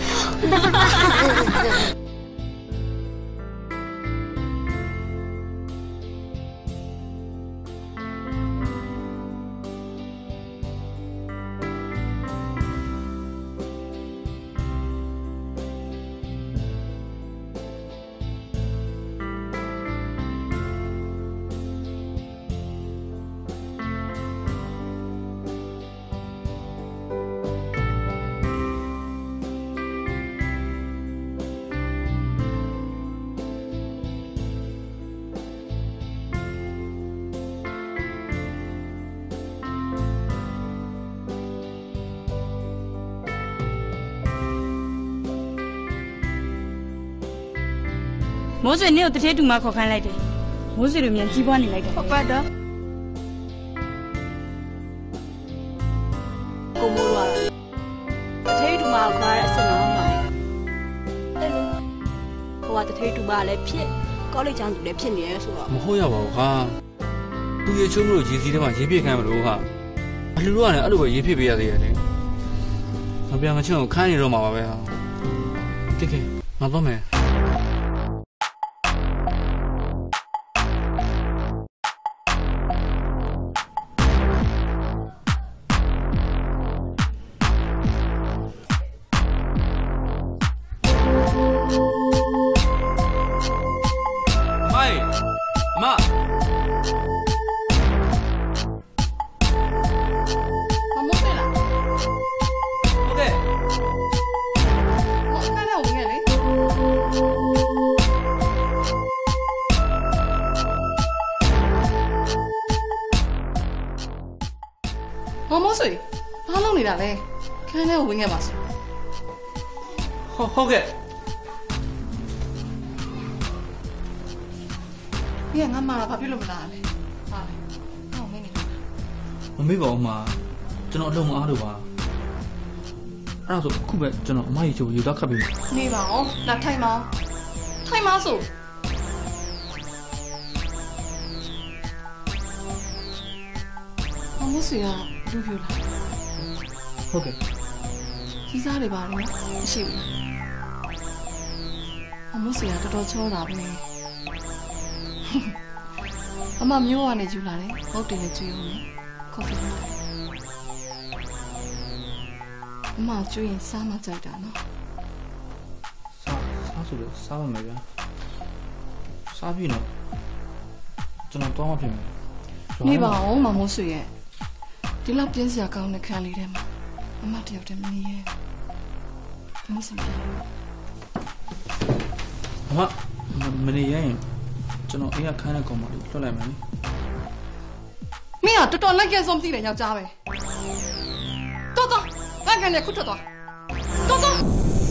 မိုးဆွေနေကိုတထဲတူမခေါ်ခိုင်းလိုက်တယ်မိုးဆွေတို့မြန်ကြီးပွားနေလိုက်တယ်ဟုတ်ပါတော့ကိုမိုးတို့ကတထဲတူမခေါ်ရအစင်အောင်ပါအဲ့လိုဟိုကတထဲတူမလည်းဖြစ်ကောလိပ်ကျောင်းသူလည်းဖြစ်နေရဲဆိုတော့မဟုတ်ရပါဘူးဟာသူရေချုံးလို့ရေစီးထဲမှာရေပြည့်ခိုင်းမလို့ဟာအလူတို့ကလည်းအဲ့လိုပဲရေပြည့်ပေးရသေးတယ်လေငါပြန်မချင်ကိုခိုင်းနေတော့မှာပါပဲဟာတိတ်ကဲငါတော့မယ်ဝင်ခဲ့ပါစို့ဟုတ်ကဲ့ဒီကငါမလာဘာဖြစ်လို့မလာလဲဟာဟောမင်းနေမမေ့ပါဦးမှာကျွန်တော်အလုံးမအားလို့ပါအဲ့ဒါဆိုအခုပဲကျွန်တော်အမကြီးချိုးရေတော့ခတ်ပြီးနေပါဦးလာထိုင်ပါထိုင်ပါစို့အမဆွေကလူပြလာဟုတ်ကဲ့ကြီးစားတွေပါလေမရှိဘူးအမိုးဆရာတော်တော်ချောတာပဲအမမျိုးကနေယူလာတယ်ဟုတ်တယ်လေကျွေးဦးမယ်ကော်ဖီလုပ်တယ်အမကျွေးရင်စားမကြိုက်တာနော်စားဆိုလို့စားမယ်ဗျာစားပြီနော်ကျွန်တော်တော့မဖြစ်ဘူးနေပါအောင်မမိုးဆွေရဲ့ဒီလောက်ပြင်းစရာကောင်းတဲ့ခန်းလေးထဲမှာအမတယောက်တည်းမနေရဲ့မစင်ပြအမနေရင်ကျွန်တော်အိမ်ကခန်းတဲ့ကောင်မလေးလွှတ်လိုက်မယ်လေမင်းကတော်တော်လက်ကဲဆုံးသိတယ်ယောက်ျားပဲတော်တော်ငါကနေခုထွက်သွားတော်တော်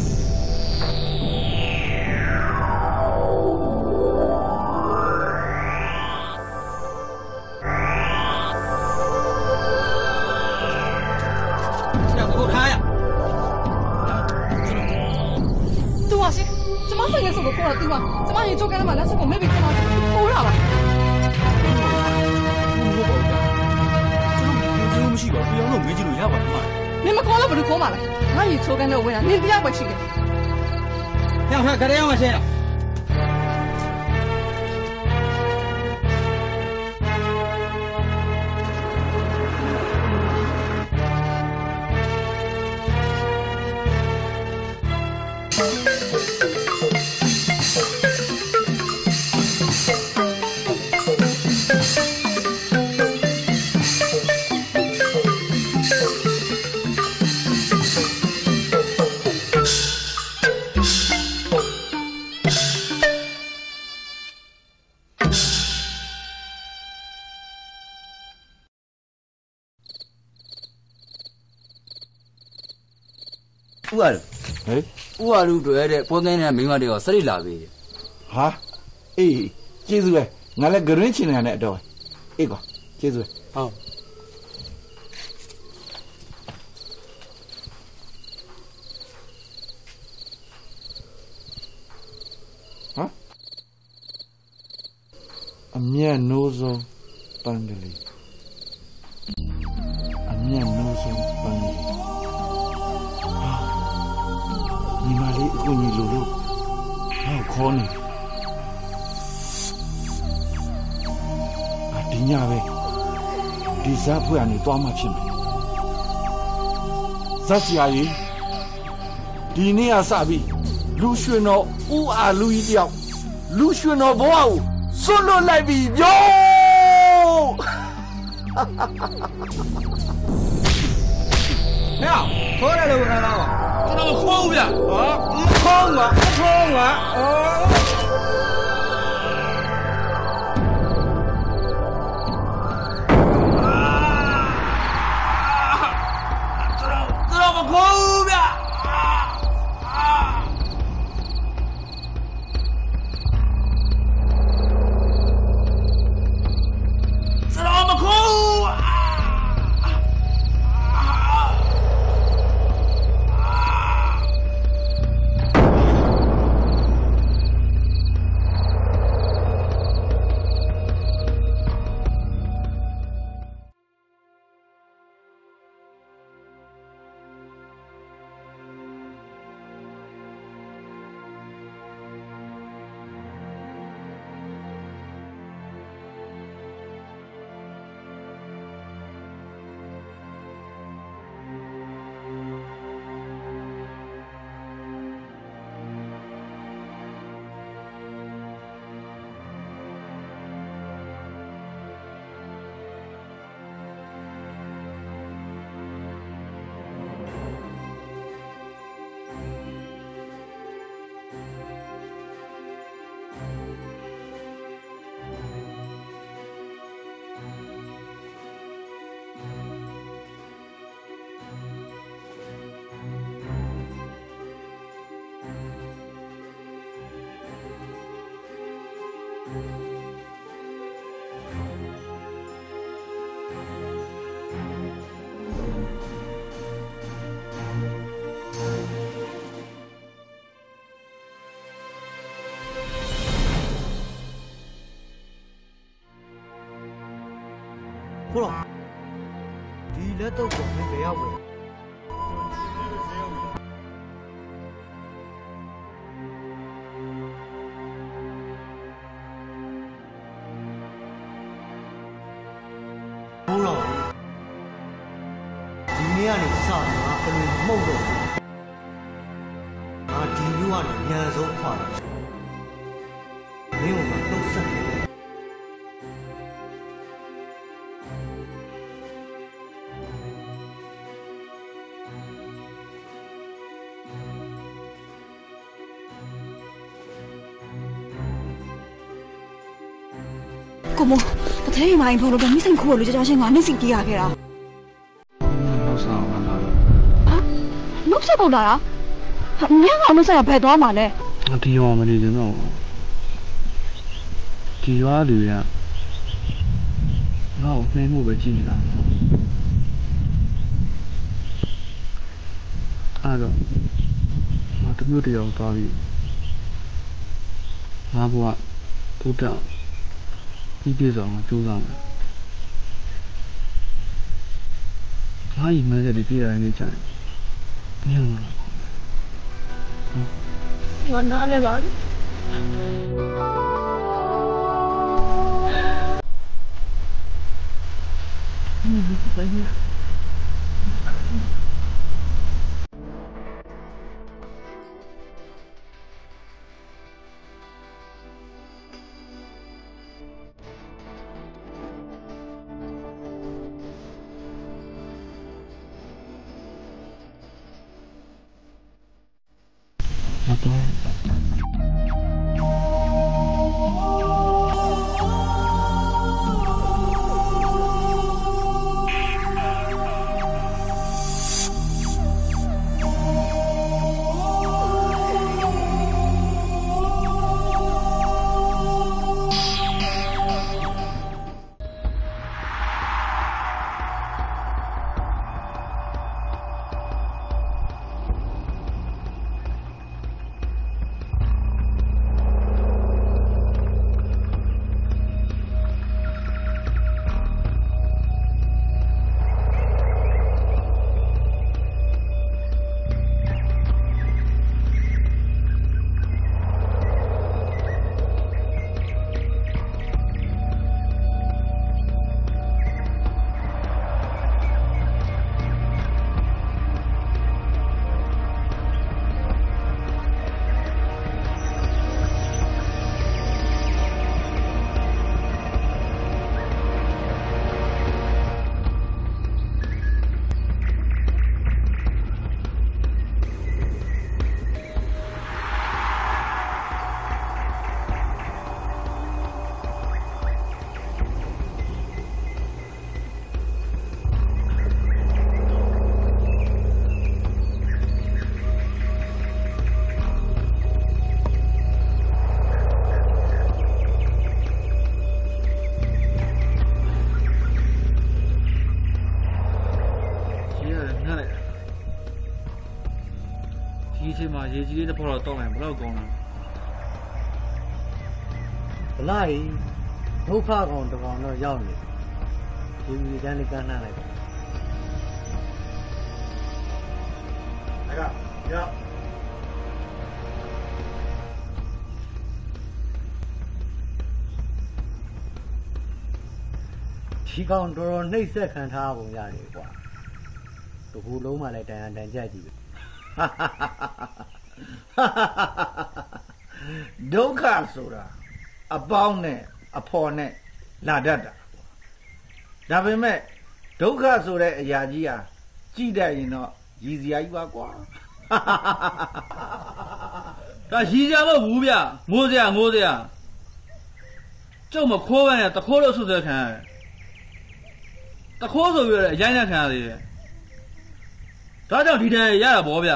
这个是我过了对吧？怎么你做干了嘛？但是我没被看到，偷了吧？ 这个不是吧？不要弄没记录下吧？ 你们搞了不是搞嘛了？那你做干了为啥？你不要过去的。 让他赶紧让我先了。 乌阿鲁，乌阿鲁对的，过年呢，明晚的要谁来呗？ 哈，哎，记住呗，俺来个人请来的，一个，记住。 好。 啊？阿面努松班的哩，阿面努松班的哩。你妈哩，我你露露，好可呢。啊，第二位，第三铺让你多嘛拼没？这是阿姨，第二啊傻逼，陆续呢，乌啊陆一条，陆续呢不好，说了来比哟。哈哈哈哈哈！ 你好，回来了，回来了。 他那个荒呀！ 啊，荒啊，荒啊！哦。 这么荒呀！这么荒啊！ 不了，地来都过没必要问。 နေ့ကနေစငါကလေးမှုတ်တော့ငါဒီမျိုးကနေညံဆုံးခွာတာမင်းကတော့ဆက်တယ်ကိုမတထဲမိုင်းဖို့လို့မိစိန်ခိုးလို့ကြာချင်းငါနေစိတ်ကြည့်ရခဲ့တာဟုတ်ဆောင်ပါလားနှုတ်ဆက်ပေါ်လာတာမင်းကနှုတ်ဆက်ရဖယ်သွားမှာလဲဒီရောမနေကြတော့ဒီရွာလူရငါ့ကိုနှိမ့်မှုပဲကြည့်နေတာအဲ့တော့ငါတမျိုးတယောက်သွားပြီးငါဘဝတိုးတက်ပြီးပြည့်စုံအောင်ကြိုးစားမယ်ငါ့ညီမတွေပြည့်တိုင်းနေကြတယ်ညံ့လာငါနားလဲပါလေဘာလဲရေကြီးလေးတစ်ဖောက်တော့တောင်းလိုက်ဘယ်လောက်ကောင်းလဲဗလာရီဒုက္ခကောင်တစ်ကောင်တော့ရောက်နေဒီလူတန်းလေးကမ်းနှံ့လိုက်ပါရောက်ဒီကောင်တော်တော်နှိပ်စက်ခံထားပုံရတယ်ကွာတကူလုံးမှလည်းတန်တန်ကြက်ကြည့်ပဲဒုက္ခဆိုတာအပေါင်းနဲ့အဖော်နဲ့လာတတ်တာဒါပေမဲ့ဒုက္ခဆိုတဲ့အရာကြီးဟာကြည့်တတ်ရင်တော့ရည်စရာကြီးပါကွာဒါရည်စရာမဟုတ်ဘူးဗျငိုစရာကျုပ်မခိုးပဲနဲ့တခိုးလို့ဆုသက်ခံရတယ်တခိုးဆိုပြီးတော့အရိုင်းနဲ့ခံရသေးတယ်ဒါကြောင့်ဒီတန်ရတာဗောဗျ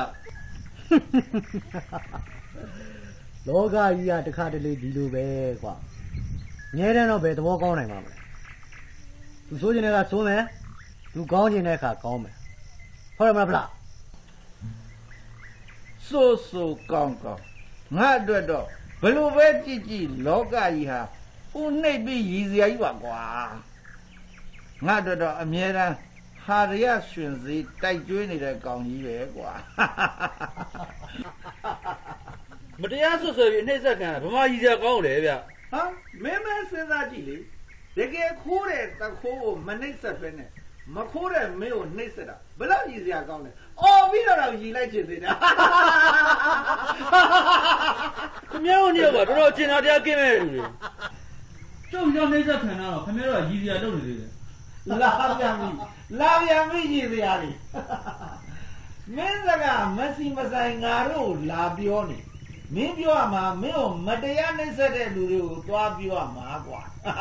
လောကကြီးကတခါတလေဒီလိုပဲကွာငဲတဲ့တော့ပဲသဘောကောင်းနိုင်မှာမလဲသူဆိုးခြင်းတွေကဆိုးမယ်သူကောင်းခြင်းတဲ့အခါကောင်းမယ်ဟုတ်တယ်မလားဗလားဆိုးကောင်းငါအတွက်တော့ဘယ်လိုပဲကြည့်လောကကြီးဟာဦးနှိပ်ပြီးရည်စရာကြီးပါကွာငါအတွက်တော့အမြဲတမ်းဟာရရရှင်စေးတိုက်ကျွေးနေတဲ့ကောင်ကြီးပဲကွာမတရားဆွဆွဲပြီးနှိမ့်ဆက်ခံဗမာကြီးစရာကောင်းတယ်ဗျဟာမင်းမဲစဉ်းစားကြည့်လေတကယ်ခိုးတဲ့တခိုးကိုမနှိမ့်ဆက်ပဲနဲ့မခိုးတဲ့မင်းကိုနှိမ့်ဆက်တာဘယ်လောက်ရည်စရာကောင်းလဲအော်ပြီးတော့ရည်လိုက်ချင်သေးတာခင်ဗျားတို့ညကတော်တော်ကျင်နာတရားကင်းမဲ့လူတွေကျုပ်ရောက်နှိမ့်ဆက်ခံတော့ခင်ဗျားတို့ကရည်စရာလုပ်နေသေးတယ်လာပြန်ပြီရည်စရာလေမင်းစကားမစီမဆိုင်ငါတို့လာပြောနေမင်းပြောရမှာမင်းကိုမတရားနှိမ့်ဆက်တဲ့လူတွေကိုသွားပြောရမှာကွာ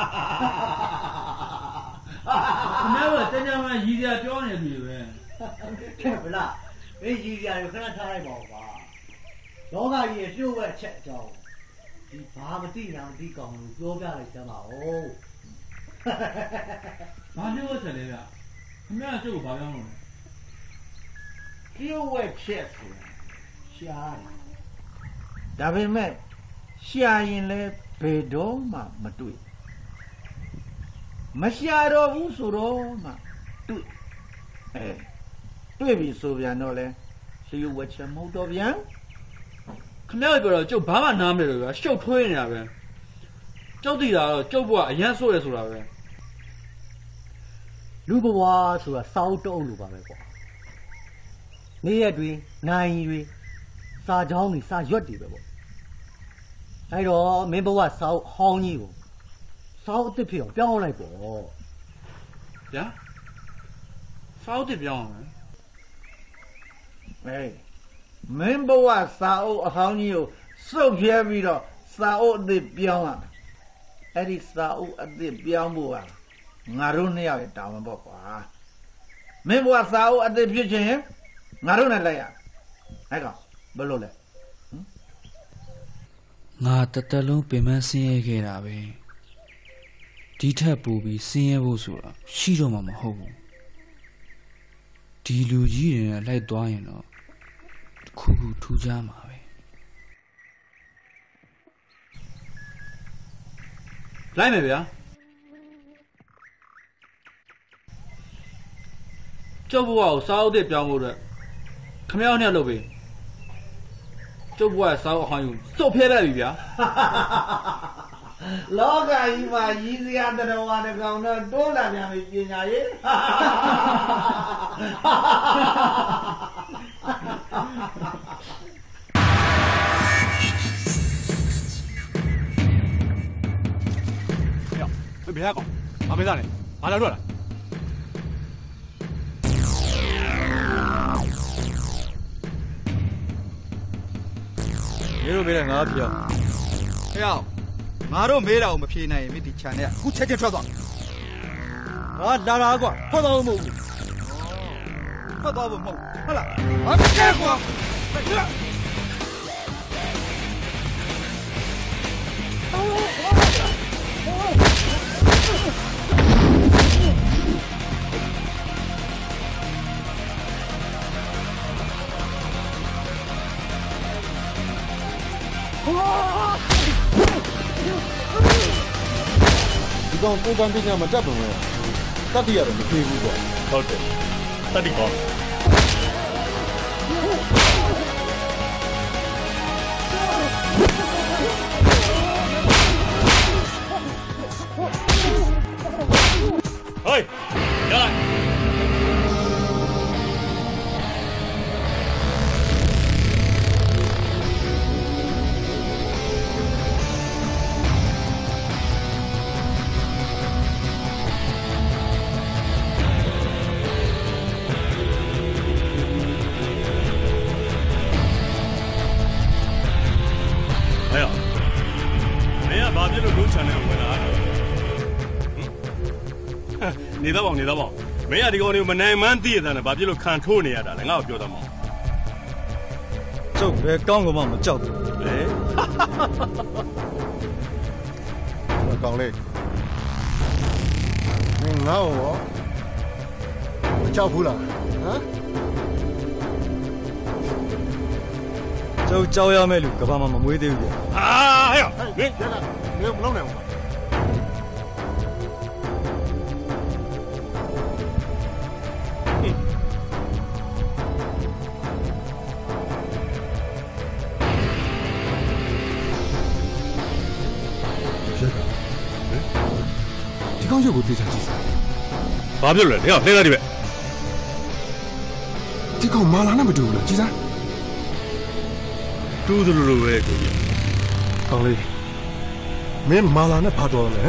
ခင်ဗျားတို့တကြမ်းမှရည်စရာပြောနေပြီပဲတဲ့ဗလားမင်းရည်စရာကိုခဏထားလိုက်ပါဦးကွာလောကကြီးရဲ့လျှို့ဝှက်ချက်အကြောင်းဒီဘာမသိညာမသိကောင်းလို့ပြောပြလိုက်စမ်းပါဦးဘာလျှို့ဝှက်ချက်လဲဗျခင်ဗျားကျုပ်ကိုဘာပြောလို့လဲလျှို့ဝှက်ချက်ဆိုတာရှားတယ်ဒါပေမဲ့ရှာရင်လည်းဘယ်တော့မှမတွေ့မရှာတော့ဘူးဆိုတော့မှတွေ့ပြီဆိုပြန်တော့လဲလျှို့ဝှက်ချက်မဟုတ်တော့ပြန်ခင်ဗျားပြောတော့ကျုပ်ဘာမှနားမလဲလို့ဗျာရှုပ်ထွေးနေတာပဲကျုပ်တည်တာတော့ကျုပ်ဘွားအရန်ဆိုးရဆိုတာပဲလူဘဝဆိုတာစောက်တုံးလိုပါပဲကွာနေ့ရက်တွေနိုင်တွေစာချောင်းတွေစာရွက်တွေပဲပေါ့အဲ့တော့မင်းဘဝစောက်ဟောင်းကြီးကိုစောက်အစ်စ်ဖြစ်အောင်ပြောင်းလိုက်ပေါ့ဗျာစောက်အစ်စ်ပြောင်းအောင်မင်းဘဝစာအုပ်အဟောင်းကြီးကိုစုပ်ဖြဲပြီးတော့စာအုပ်အသစ်ပြောင်းရမယ်အဲ့ဒီစာအုပ်အသစ်ပြောင်းဖို့ကငါတို့နှစ်ယောက်ရဲ့တာဝန်ပေါ့ကွာမင်းဘဝစာအုပ်အသစ်ဖြစ်ခြင်းငါတို့နဲ့လိုက်ရအဲ့ကောင်ဘယ်လိုလဲငါတတလုံးပင်မဆင်းရဲခဲ့တာပဲဒီထက်ပိုပြီးဆင်းရဲဖို့ဆိုတာရှိတော့မှမဟုတ်ဘူးဒီလူကြီးတွေနဲ့လိုက်သွားရင်တော့ခုထူးခြားမှာပဲလိုက်မယ်ဗျာကျုပ်ဘဝကိုစာအုပ်တွေပြောင်းဖို့အတွက်ခမည်းနဲ့လုပ်ပေးကျုပ်ဘဝစာအုပ်အဟောင်းယူစုပ်ဖျဲလိုက်ပြီဗျာလောကကြီးမှာရည်စရာတော်ဝါတကောင်တော့တိုးလာပြန်ပြီပညာရေးဘယ်ကောင်မမေးသားနဲ့ဘာလာတော့လားရေတို့မေးတဲ့ငါပြောဟဲ့အောင်ငါတို့မေးတာကိုမဖြေနိုင်ရင်မိဒီခြံနဲ့အခုချက်ချက်ထွက်သွားဟာလာလာကွာထွက်သွားဖို့မဟုတ်ဘူးထွက်သွားဖို့မဟုတ်ဟုတ်လားဟာကဲကွာဒီကောင်ပုံပန်းပညာမတတ်ပါဘူးတတ်တရတော့မပြေဘူးပေါ့ဟုတ်တယ်တတ်တကောဟေးရလိုက်နေတော့မင်းကဒီကောင်တွေကိုမနိုင်မှန်းသိရတဲ့ဘာဖြစ်လို့ခံထိုးနေရတာလဲငါ့ကိုပြောတော့မကျုပ်ဘယ်ကောင်းကမှမကြောက်ဘူးလေကောင်လေးမင်းငါ့ကိုမကြောက်ဘူးလားဟမ်ကျုပ်ကြောက်ရမယ့်လူကဘာမှမမွေးသေးဘူးဗျာဟဲ့မင်းမလုပ်နိုင်ဘူးဒီကောင်ရုပ်ကိုသိချင်ကြည့်စမ်းဘာဖြစ်လဲဟဲ့လှည့်လိုက်ဒီပဲဒီကောင်မာလာနဲ့မတူဘူးလားကြည်စမ်းတူးတယ်လို့ပဲကိုကြီးကောင်းလေးမင်းမာလာနဲ့ဖာတော်လဲ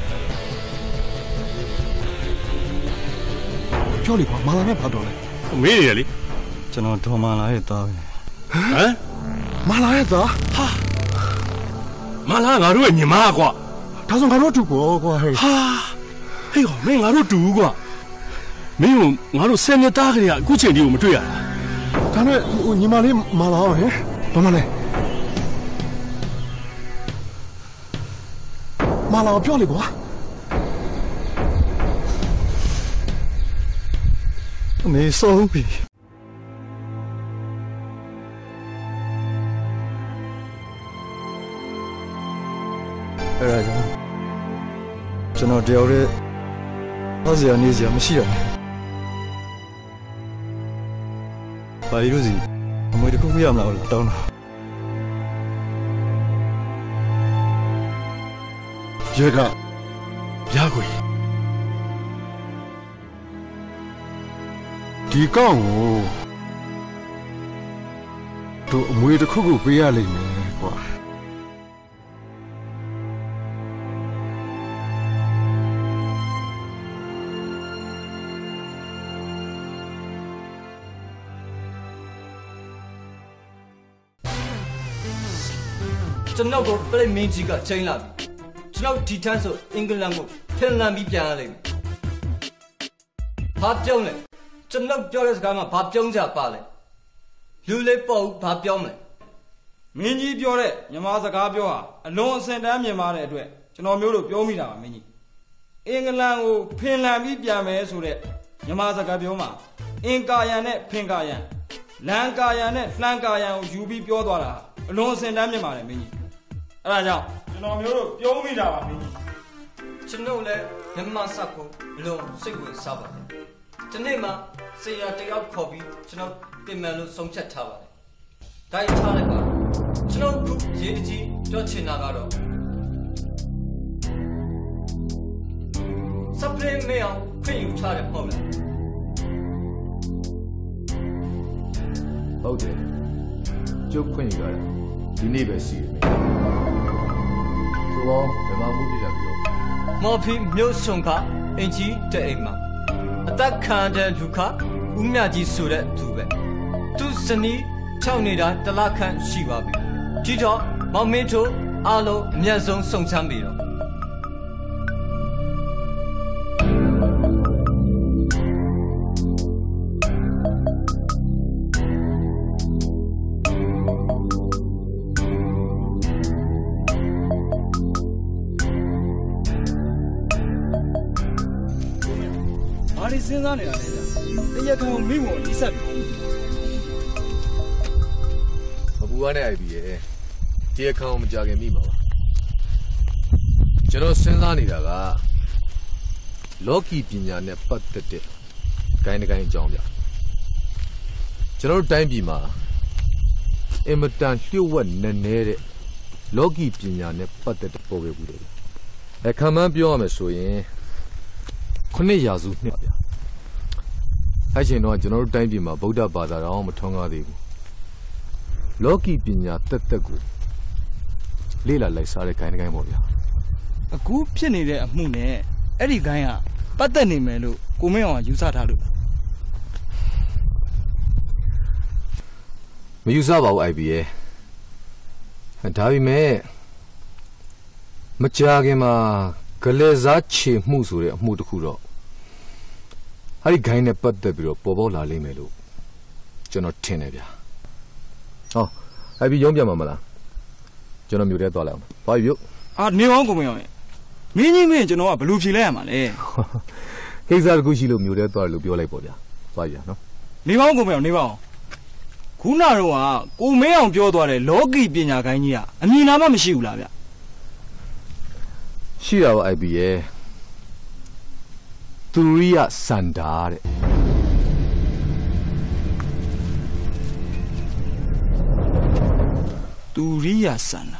ပြောလိပါမာလာနဲ့ဖာတော်လဲမင်းနေရလေကျွန်တော်ဒေါ်မာလာရဲ့သားပဲဟမ်မာလာရဲ့သားဟာမာလာငါတို့ရဲ့ညီမကွာဒါဆိုငါတို့တူကွာဟဲ့ဟာဟေးမင်းငါတို့တူကွာမင်းကိုငါတို့10နှစ်သားကလေးကအခုချိန်ဒီကိုမတွေ့ရတာဒါနဲ့ညီမလေးမာလာဟဲ့ဘာမလဲမာလာပြောလိကွာ没收笔。အဲ့ဒါကျွန်တော်တယောက်တည်းဟောစရာနေစရာမရှိတော့ဘူး။ဘာလို့စီအမွေတစ်ခုပြရမလားတောင်းတာ။ရေကရခွေဒီကောင်ကိုတို့အမွေတစ်ခုခုပေးရလိမ့်မယ်ကွာကျွန်တော်ကိုပြိမင်းကြီးကချိန်လာပြီကျွန်တော်ဒီထန်းဆိုအင်္ဂလန်ကိုဖင်လန်ပြီးပြန်ရလိမ့်မယ်ဘာပြောလဲကျွန်တော်ပြောတဲ့စကားမှာဘာပြောကြပါလဲလူလေးပေါ့ဘာပြောမလဲမင်းကြီးပြောတဲ့မြန်မာစကားပြောဟာအလွန်အစင်တန်းမြင်မာတဲ့အတွက်ကျွန်တော်မျိုးတို့ပြောမိတာပါမင်းကြီးအင်္ဂလန်ကိုဖင်လန်ပြီးပြန်မယ်ဆိုတဲ့မြန်မာစကားပြောမှာအင်ကာယံနဲ့ဖင်ကာယံလန်ကာယံနဲ့လှန်ကာယံကိုယူပြီးပြောသွားတာအလွန်အစင်တန်းမြင်ပါတယ်မင်းကြီးအဲ့ဒါကြောင့်ကျွန်တော်မျိုးတို့ပြောမိတာပါမင်းကြီးကျွန်တော်လည်းမြန်မာစပ်ကိုအလွန်စိတ်ဝင်စားပါတယ်ဒီနေ့မှဆရာတယောက်ခေါ်ပြီးကျွန်တော်ပြင်မယ်လို့ဆုံးဖြတ်ထားပါတယ်။ဒါထားလိုက်ပါကျွန်တော်ခုရေးကြီးပြောချင်တာကတော့စပရင်မေအောင်ခွင့်ယူထားတယ်ဟုတ်လားဟုတ်တယ်ကျုပ်ခွင့်ယူရတာဒီနေ့ပဲရှိတယ်ဆိုတော့ဘယ်မှာမှုပြကြပြီးတော့မော်ဖီမျိုးစုံကအင်ကြီးတဲ့အိမ်မှာအသက်ခံတဲ့လူခဦးမြကြီးဆိုတဲ့သူပဲသူစနီး၆နေတာတလခန့်ရှိပါပြီဒီတော့မောင်မင်းတို့အားလုံးအမျက်ဆုံးစုံစမ်းပြီတော့စဉ်းစားနေတာလေတရားခံကိုမိဖို့အီးဆက်ပြီမပူရနဲ့အိုက်ပြီရဲ့တရားခံကိုမကြခင်မိမှာပါကျွန်တော်စဉ်းစားနေတာကလောကီပညာနဲ့ပတ်သက်တဲ့ဂိုင်းတကိုင်းအကြောင်းပြကျွန်တော်တိုင်းပြည်မှာအင်မတန်လျှို့ဝှက်နည်းနည်းတဲ့လောကီပညာနဲ့ပတ်သက်တဲ့ပေါ်ပဲဘူးလေခံမှန်းပြောရမယ်ဆိုရင်9ရာစုနှစ်ပါဗျာအဲ့ချိန်တော့ကျွန်တော်တို့တိုင်းပြည်မှာဗုဒ္ဓဘာသာတော်မထွန်းကားသေးဘူးလောကီပညာတက်တက်ကိုလေ့လာလိုက်စားတဲ့ခိုင်းတိုင်းပေါ့ဗျာအခုဖြစ်နေတဲ့အမှုနဲ့အဲ့ဒီခိုင်းကပတ်သက်နေမယ်လို့ကိုမင်းအောင်ယူဆထားလို့မယူဆပါဘူး IB ရဲ့ဒါပေမဲ့မကြာခင်မှာဂလဲစားချေမှုဆိုတဲ့အမှုတစ်ခုတော့အဲ့ဒီဂိုင်းနဲ့ပတ်သက်ပြီးတော့ပေါ်ပေါက်လာလိမ့်မယ်လို့ကျွန်တော်ထင်တယ်ဗျာဟောအဲ့ဒီရုံးပြန်မှာမလားကျွန်တော်မြို့ထဲသွားလိုက်အောင်ဘာပြုတ်နေအောင်ကိုမင်းအောင်မင်းကြီးမင်းကျွန်တော်ကဘယ်လိုဖြေလိုက်ရမှာလဲကိစ္စတစ်ခုရှိလို့မြို့ထဲသွားတယ်လို့ပြောလိုက်ပေါ့ဗျာသွားရနော်နေအောင်ကိုမင်းအောင်နေပါအောင်ခုနတော့ကကိုမင်းအောင်ပြောသွားတယ်လောကီပညာခိုင်းကြီးကအမြင်နာမှမရှိဘူးလားဗျရှိတာပါ IB ရဲ့သူရိယစန္ဒာတဲ့သူရိယစန္ဒာ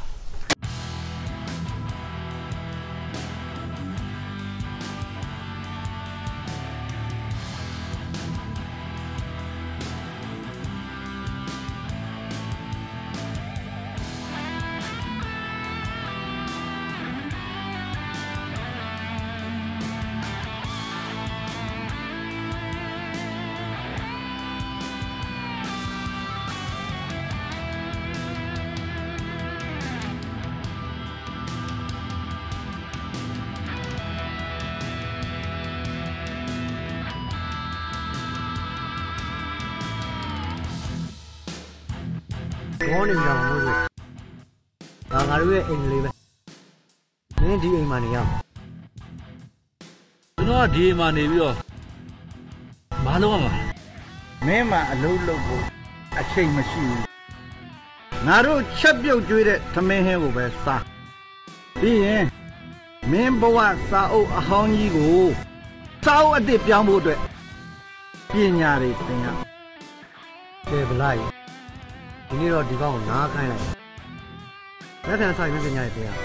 ဘောနေကြမှာမဟုတ်ဘူးဒါငါတို့ရဲ့အိမ်ကလေးပဲမင်းဒီအိမ်မှာနေရမှာကျွန်တော်ကဒီအိမ်မှာနေပြီးတော့မလုပ်ရမှာမင်းမှအလုပ်လုပ်ဖို့အချိန်မရှိဘူးငါတို့ချက်ပြုတ်ကျွေးတဲ့သမင်းဟင်းကိုပဲစားပြီးရင်မင်းဘဝစာအုပ်အဟောင်းကြီးကိုစာအုပ်အသစ်ပြောင်းဖို့အတွက်ပညာတွေသင်ရကဲဗလိုက်ဒီနေ့တော့ဒီကောင်ကိုနားခိုင်းလိုက်လက်ခံဆိုင်ပညာရေးသင်ရ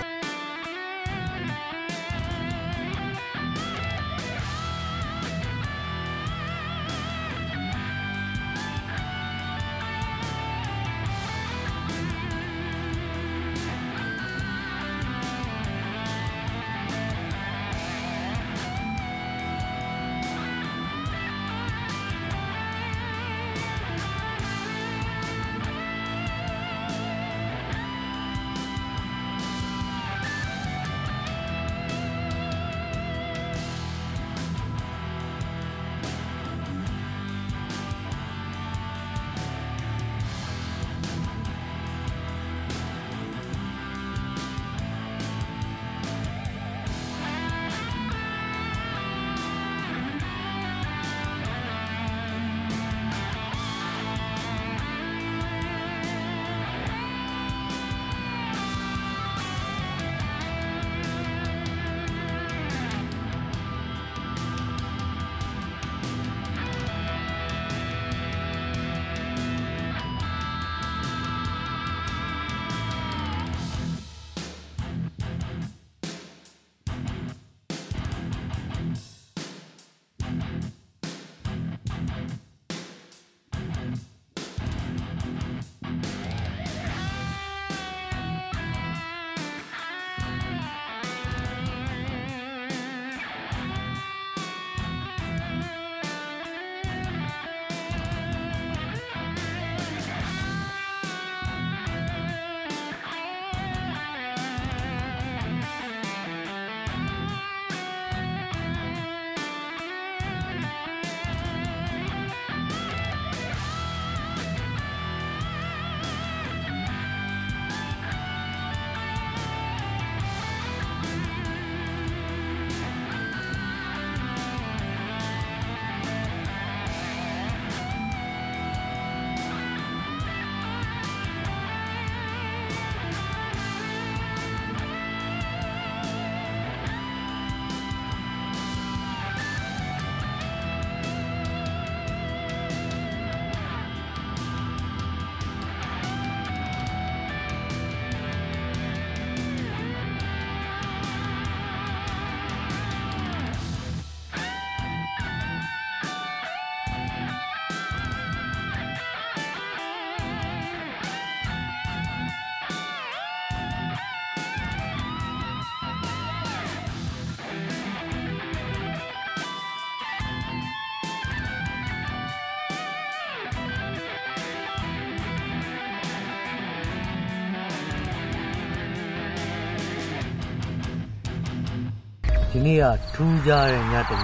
ဒီနေ့ကထူးခြားတဲ့ညတစ်ည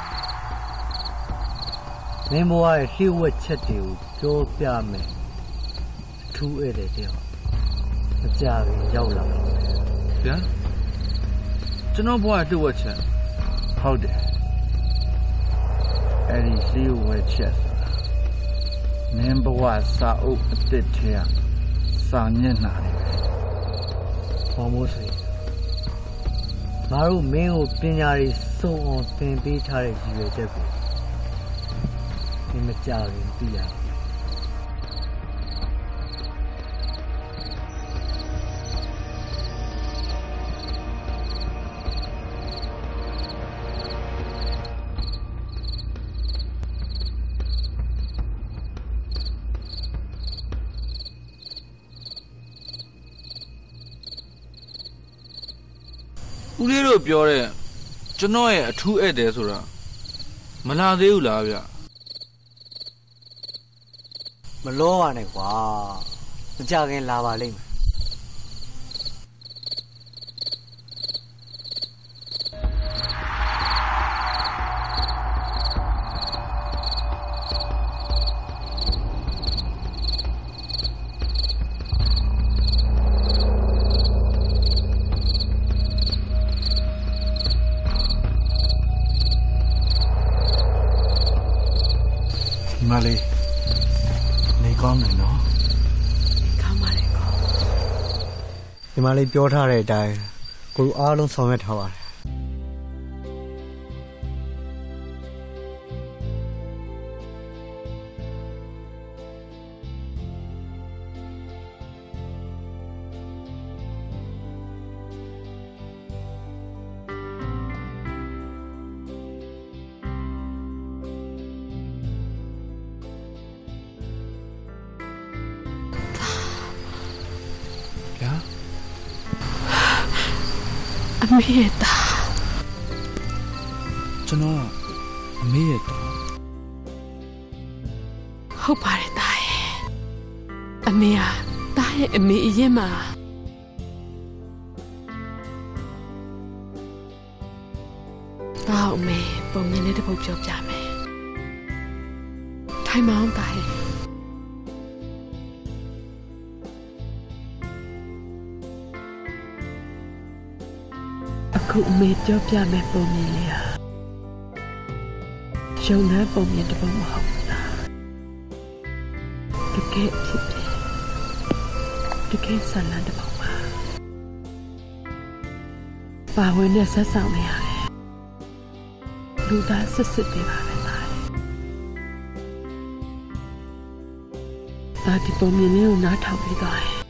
မင်းဘဝရဲ့လှည့်ဝက်ချက်တွေကိုပြောပြမယ်ထူးဧည့်သည်တယောက်မကြဘူးရောက်လာတယ်ဗျာကျွန်တော်ဘဝလှည့်ဝက်ချက်ဟုတ်တယ်အဲ့ဒီလှည့်ဝက်ချက်ဆိုတာမင်းဘဝစာအုပ်အစ်စ်ထဲကစာမျက်နှာတွေဘာမို့ဆိုငါတို့မင်းကိုပညာတွေစုံအောင်သင်ပေးထားတဲ့ရည်ရွယ်ချက်ကိုဒီမကြရင်သိရဦးလေးတို့ပြောတဲ့ကျွန်တော်ရဲ့အထူးဧည့်သည်ဆိုတာမလာသေးဘူးလားဗျမလောပါနဲ့ကွာမကြခင်လာပါလိမ့်မယ်မလေးနေကောင်းတယ်နော်ကောင်းပါလေကောဒီမလေးပြောထားတဲ့အတိုင်းကိုလူအားလုံးဆောင်ရွက်ထားပါတယ်အမေရဲ့သားကျွန်တော်အမေရဲ့သားဟုတ်ပါတယ်သားရဲ့အမေဟာသားရဲ့အမေအရင်မှာသားအမေပုံမြင်တဲ့တပုတ်ပြောပြမယ်ထိုင်မအောင်သားရဲ့အခုအမေပြောပြမယ်ပုံမြင်လေးဟာရှုံတဲ့ပုံမြင်တစ်ပုံမဟုတ်ဘူးလားတကယ်ဖြစ်ဖြစ်တကယ်ဆန္ဒတစ်ပုံပါဝင်နဲ့ဆက်ဆောင်နေရတယ်လူသားစစ်စစ်တွေပါပဲဒါဒီပုံမြင်လေးကိုနားထောင်ပြီးသွားတယ်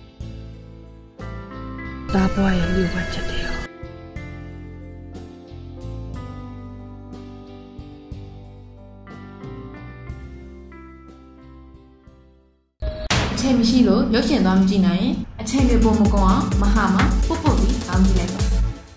ဒါဘွားရဲ့လူ့ဘဝချက်တွေအချိန်မရှိလို့ရုပ်ရှင်သွားမကြည့်နိုင်ရင်အချိန်တွေပုံမကောင်းအောင်မဟာမှာပုတ်ပုတ်ပြီးအားကြည့်လိုက်ပါ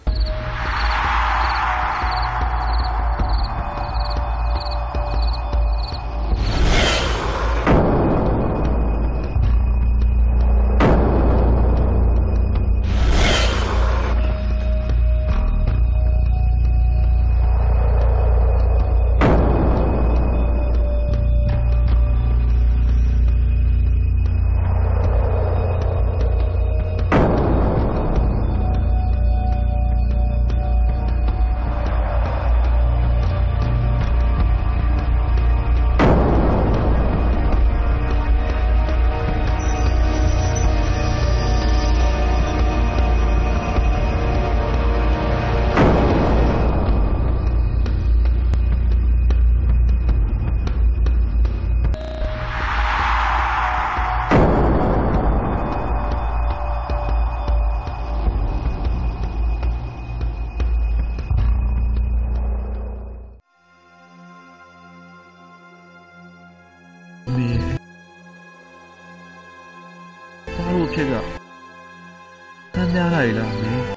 ဖြစ်ကတန်းများလိုက်လားမင်း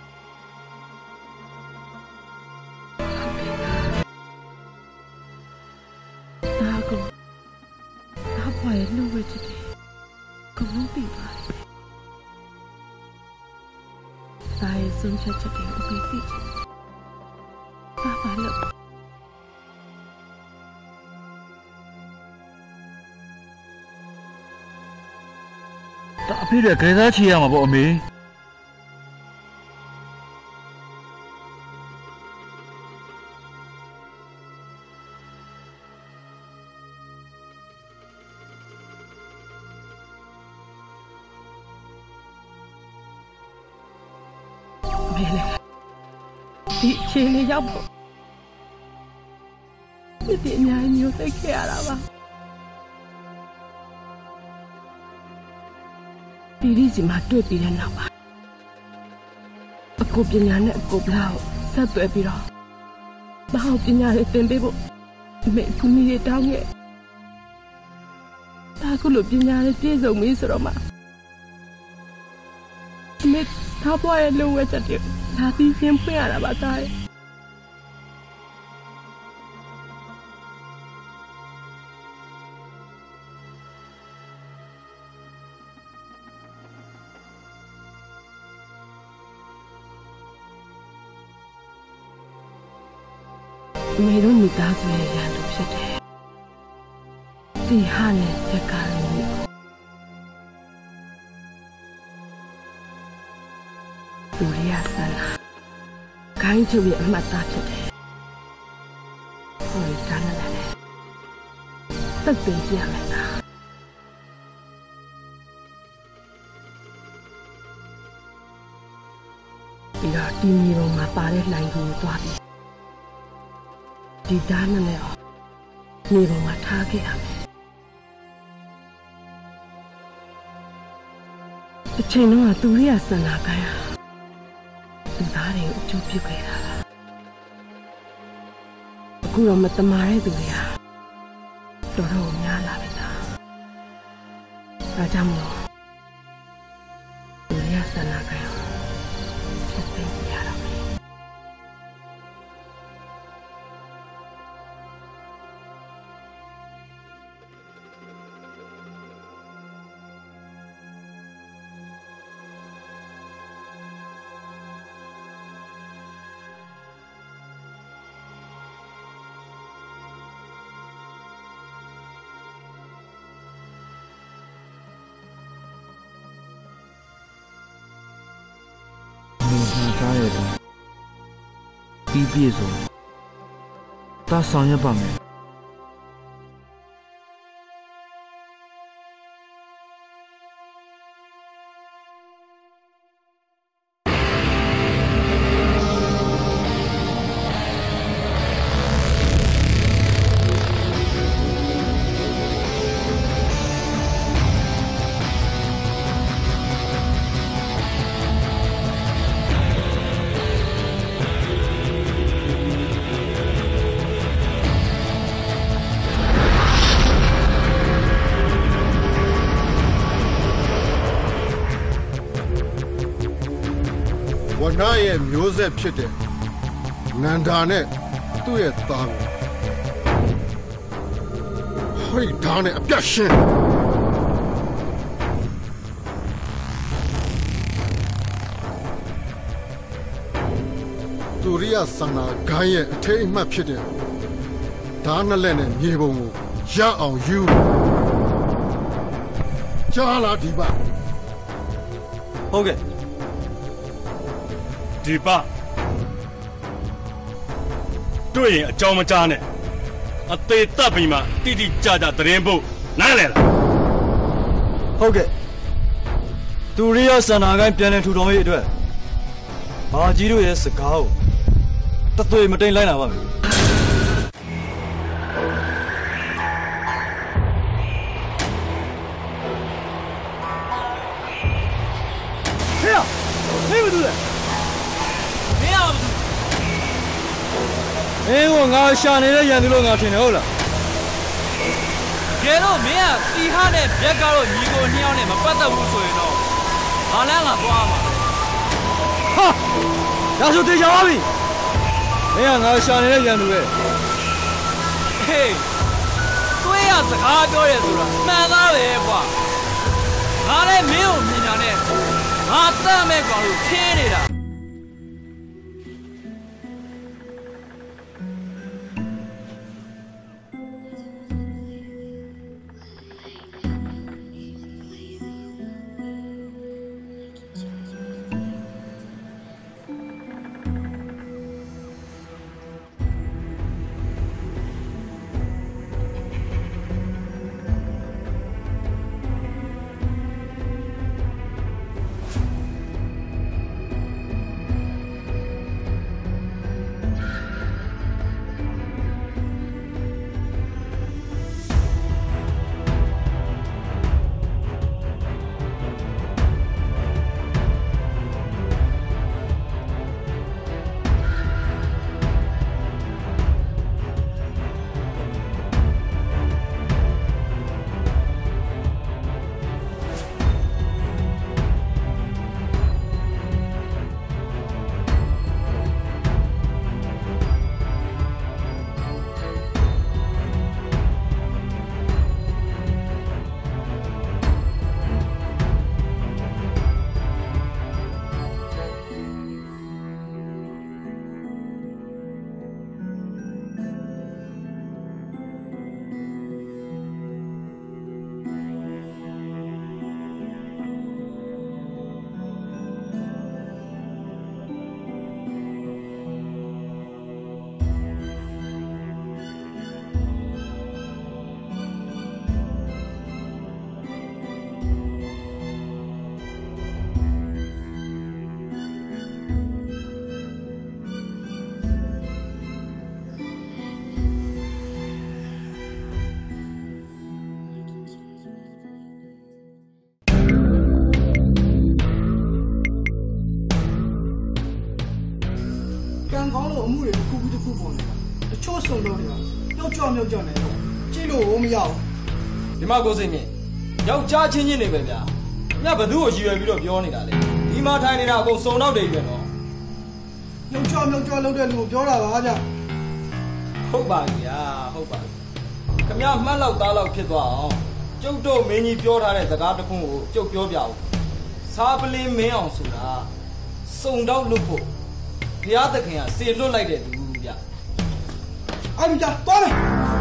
ဒါကိုဒါဘာရဲ့လူဝဲချစ်တယ်ကိုလုံးပြီးပါတယ်ဒါရဲ့ဆုံးဖြတ်ချက်တွေကိုပြီးသိချင်ဘာပါလို့ဒါအဖေတွေကဲသားချီရမှာပေါ့အမေမေလေဒီချင်းလေးရောက်ဖို့ဒီအများကြီးမျိုးသိခဲ့ရတာပါဒီရီစီမှာတွေ့ပြီးတဲ့နောက်ပါအကိုပညာနဲ့အကိုဘလောက်ဆက်သွယ်ပြီးတော့မဟုတ်ပညာရေးသင်ပေးဖို့မေဖူမီရတောင်းရဲ့ဒါကလို့ပညာရေးပြည့်စုံပြီဆိုတော့မှမေသားပွားရဲ့လုံဝဲချက်တွေဒါပြီးရှင်းဖွင့်ရတာပါသားရဲ့မေတို့မိသားစုရဲ့ရန်သူဖြစ်တယ်။ဒီဟာနဲ့တက္ကရာမျိုးလူရဆန္ဒခိုင်းချုပ်ရဲ့အမှတ်သားဖြစ်တယ်။ဟိုဒါနဲ့လည်းတတုတ်တင်ပြရမယ်သားပြီးတော့ဒီမြေပေါ်မှာပါတဲ့လှိုင်ကိုသွားပြီးဒီဓာတ်နဲ့အောင်မြေပေါ်မှာထားခဲ့ရမယ်အချိန်တော့သူရိယဆန္ဒကိုင်းဟာသူသားတွေကိုအကျိုးပြုခဲ့တာပါအခုတော့မတမာတဲ့သူတွေဟာတော်တော်များလာပြီသားဒါကြောင့်မို့သူရိယဆန္ဒကိုင်းဟာဖြစ်သိရတော့မယ်ပြီးပြည့်စုံတာဆောင်ရွက်ပါမယ်ဝနာရဲ့မျိုးဆက်ဖြစ်တဲ့နန္ဒာနဲ့သူ့ရဲ့သားကိုဟိုဓာတ်နဲ့အပြတ်ရှင်းသူရိယဆန္ဒဂိုင်းရဲ့အထိတ်အမှတ်ဖြစ်တဲ့ဓာတ်နှစ်လက်နဲ့မြေပုံကိုရအောင်ယူကြားလာဒီပါဟုတ်ကဲ့ဒီပါတွေ့ရင်အကြောင်းမကြားနဲ့အသေးတပ်ပြီးမှတိတိကျကျသတင်းပို့နားလည်လားဟုတ်ကဲ့သူရိယဆန္ဒကိုင်းပြန်လည်ထူထောင်ရေးအတွက်ဘာကြီးတို့ရဲ့စကားကိုတသွေမတိန်လိုက်လာပါမယ်ဟဲ့မင်းဘာလုပ်လဲမင်းကငါရှာနေတဲ့ရန်သူလို့ငါထင်တယ်ဟုတ်လားကဲတော့မင်းကတီဟာနဲ့ဘက်ကတော့ညီကိုနှစ်ယောက်နဲ့မပတ်သက်ဘူးဆိုရင်တော့ငါလည်းငါသွားမှာဟာဒါဆိုတေချာပါပြီမင်းကငါရှာနေတဲ့ရန်သူပဲဟေးတွေးရစကားပြောရဲဆိုတာမှန်သားပဲကွာငါလည်းမင်းကိုမြင်တာနဲ့ငါတတ်မဲ့ကောင်လို့ခင်းနေတာခုပေါ်နေတာတချို့ဆုံးတော့နေတာပြုတ်ကြော့နေတော့ကြည့်လို့မရဘူးဒီမှာကိုစိတ်မြင့်ယောက်ျားချင်းချင်းနေပဲဗျာညဘသူ့ကိုရည်ရွယ်ပြီးတော့ပြောနေတာလေဒီမှာထိုင်နေတာအကုန်စုံတော့တယ်ပြန်တော့ပြုတ်ကြော့လုပ်တဲ့လူကိုပြောတာပါဗျဟုတ်ပါဗျာဟုတ်ပါခမမှတ်လောက်သားလောက်ဖြစ်သွားအောင်ကျုပ်တို့မင်းကြီးပြောထားတဲ့စကားတစ်ခုကိုကျုပ်ပြောပြအောင်စားပလင်းမင်းအောင်ဆိုတာစုံတော့လွတ်ဖို့ဘုရားသခင်ကစေလွတ်လိုက်တဲ့သူဗျအဲ့ဒီကြသွားမယ်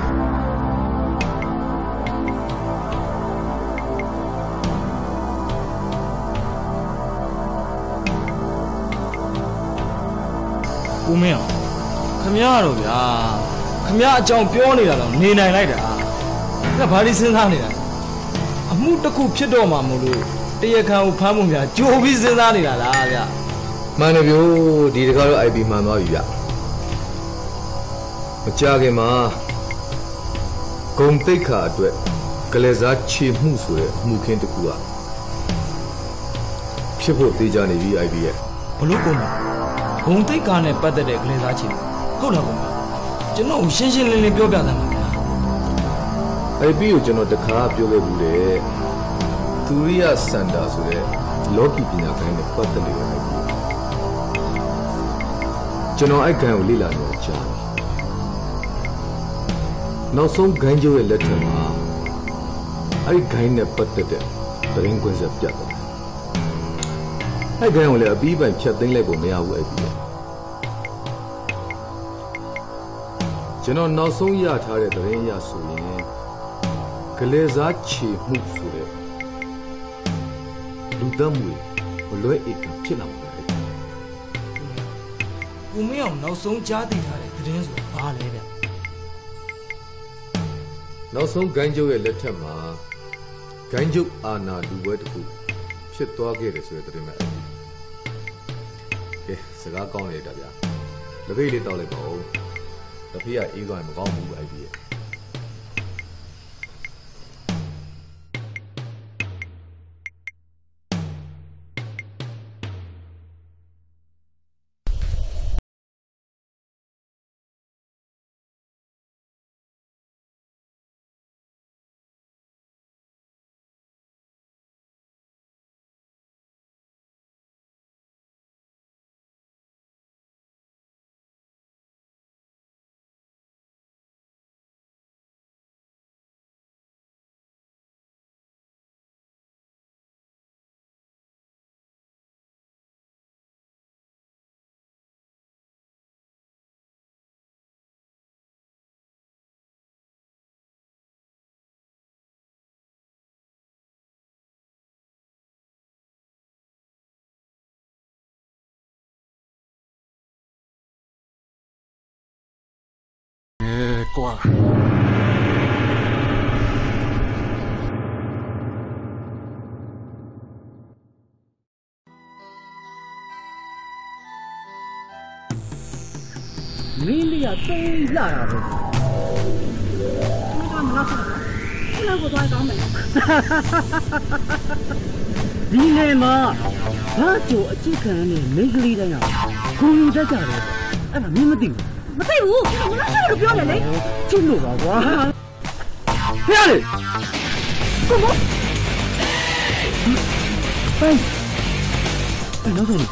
ဦးမင်းအောင်ခမရတော့ဗျာခမရအကြောင်းပြောနေတာတော့နေနိုင်လိုက်တာငါဘာလို့စဉ်းစားနေတာအမှုတစ်ခုဖြစ်တော့မှမို့လို့တရားခံကိုဖမ်းမှုများကြိုးပြီးစဉ်းစားနေတာလားဗျမှန်တယ်ဗျို့ဒီတခါတော့ IP မှန်သွားပြီဗျမကြခင်မှာဂုံတိတ်ခါအတွက်ကလေးစားချေမှုဆိုတဲ့အမှုခင်းတစ်ခုကဖြစ်ဖို့သေးကြနေပြီ IP ရဲ့ဘလို့ကုန်လဲဂုံတိတ်ခါနဲ့ပတ်သက်တဲ့ကလေးစားချေဟုတ်လားကုန်ကျွန်တော်ရှင်းရှင်းလင်းလင်းပြောပြသမှာဗျာ IP ကိုကျွန်တော်တခါပြောခဲ့ဘူးလေသူရိယစန္ဒာဆိုတဲ့လောကီပညာကိုင်းနဲ့ပတ်သက်နေတဲ့ IP ကျွန်တော်အဲ့ဂိုင်းကိုလေ့လာနေကြတယ်နောက်ဆုံးဂိုင်းကျိုးရဲ့လက်ထက်မှာအဲ့ဂိုင်းနဲ့ပတ်သက်တဲ့သတင်းခွင့်ဆက်ပြတ်တယ်အဲ့ဂိုင်းကိုလည်းအပြီးပိုင်ဖြတ်သိမ်းလိုက်ဖို့မရဘူးအဲ့ဒီကျွန်တော်နောက်ဆုံးရထားတဲ့သတင်းအရဆိုရင်ကလေးစားချေမှုဆိုတဲ့လူသတ်မှုဘလွဲဧကဖြစ်လာမှာဦးမင်းအောင်နောက်ဆုံးကြားသိထားတဲ့သတင်းဆိုတာဘာလဲဗျနောက်ဆုံးဂိုင်းကျုပ်ရဲ့လက်ထက်မှာဂိုင်းကျုပ်အာနာလူပွဲတစ်ခုဖြစ်သွားခဲ့တယ်ဆိုတဲ့သတင်းပဲကဲစကားကောင်းနေတာဗျာလက်ဖေးလေးတောက်လိုက်ပါဦးလက်ဖေးကအေးသွားရင်မကောင်းဘူးအဲ့ဒီရဲ့ကွာမင်းလေးကသုံးလာတာပဲမင်းကမနောက်ဆက်ဘူးခုလောက်ကိုသွားကောင်းမယ်ဒီနေ့မှာဘာကြောအချစ်ခံနဲ့မိန်းကလေးတိုင်းကကိုယူတတ်ကြတယ်အဲ့ဒါမင်းမသိဘူးမသိဘူးမနောက်ဆက်လို့ပြောတယ်လေကျုပ်လို့ပါကွာဖျားလေကိုမဟေးအဲ့နောက်ဆုံး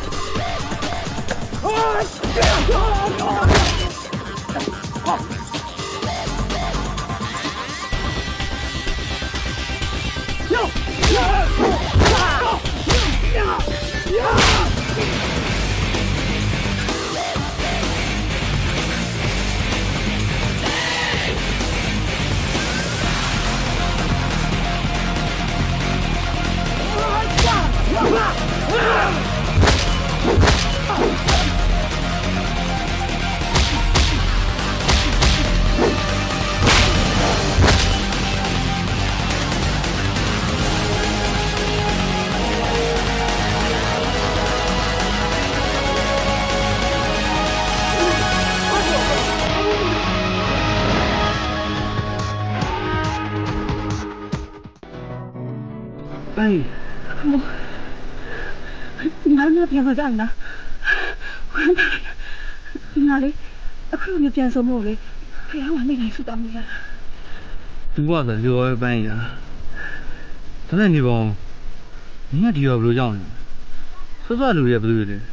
你哪里变成这样的？哪里？ အခုလိုပြန်ဆုံးမို့လေဖះကမိလိုက်ဆူတောင်းနေတာသူကလည်းလိုပဲပန်းရဒါနဲ့နေပေါင်းမင်းကဒီရောဘယ်လိုကြောက်လဲဆွဆွလူတွေဘယ်လိုလဲ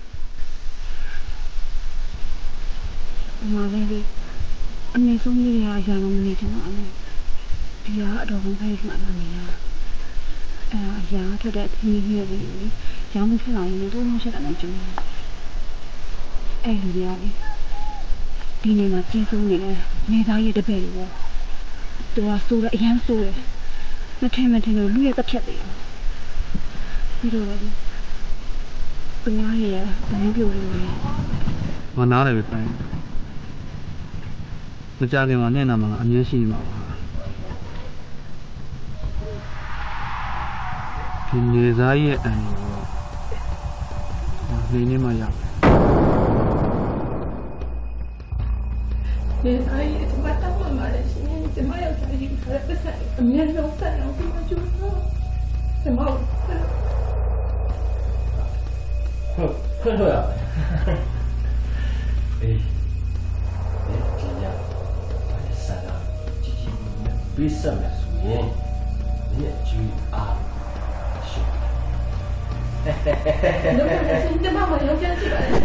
မလေးလေးအမေဆုံးကြီးရရအောင်နေတယ်နော်ဒီကအတော်ကောင်းဖိုက်မှလာနေတာအရာထွက်တဲ့အသင်းကြီးတွေလေရောင်းမဖြစ်လာရင်တို့မဖြစ်တာနဲ့ကျင်းအဲ့လူတွေကလေဒီနေ့မှာကြီးစိုးနေတယ်နေသားရဲ့တပည့်တွေပေါ့သူကဆိုးတယ်အရန်ဆိုးတယ်မထင်လို့လူရဲ့တစ်ဖြတ်တယ်ပြီးတော့လေသူမရဲ့ဘယ်လိုလုပ်လဲမနားလည်းပဲပိုင်းမကြခင်မှာနဲ့နာမှာအမြဲရှိမှာပါဒီနေသားရဲ့အန်ကိုနေနေမှရနေသားရဲ့ဒီမှာတောင်းမှလည်းရှင်ဒီမှာရောက်ကြည့်ခါပတ်ဆက်အမြဲလုံးဆက်အောင်ဒီမှာကျူတော့ဒီမှာခွင့်ထွက်ရအေးဒီညဘာစတာជីជីပြီးစမယ်ဆိုရင်ဒီအကျူအားရှိတော့ဒီမှာမရောက်ကြစီပါလေ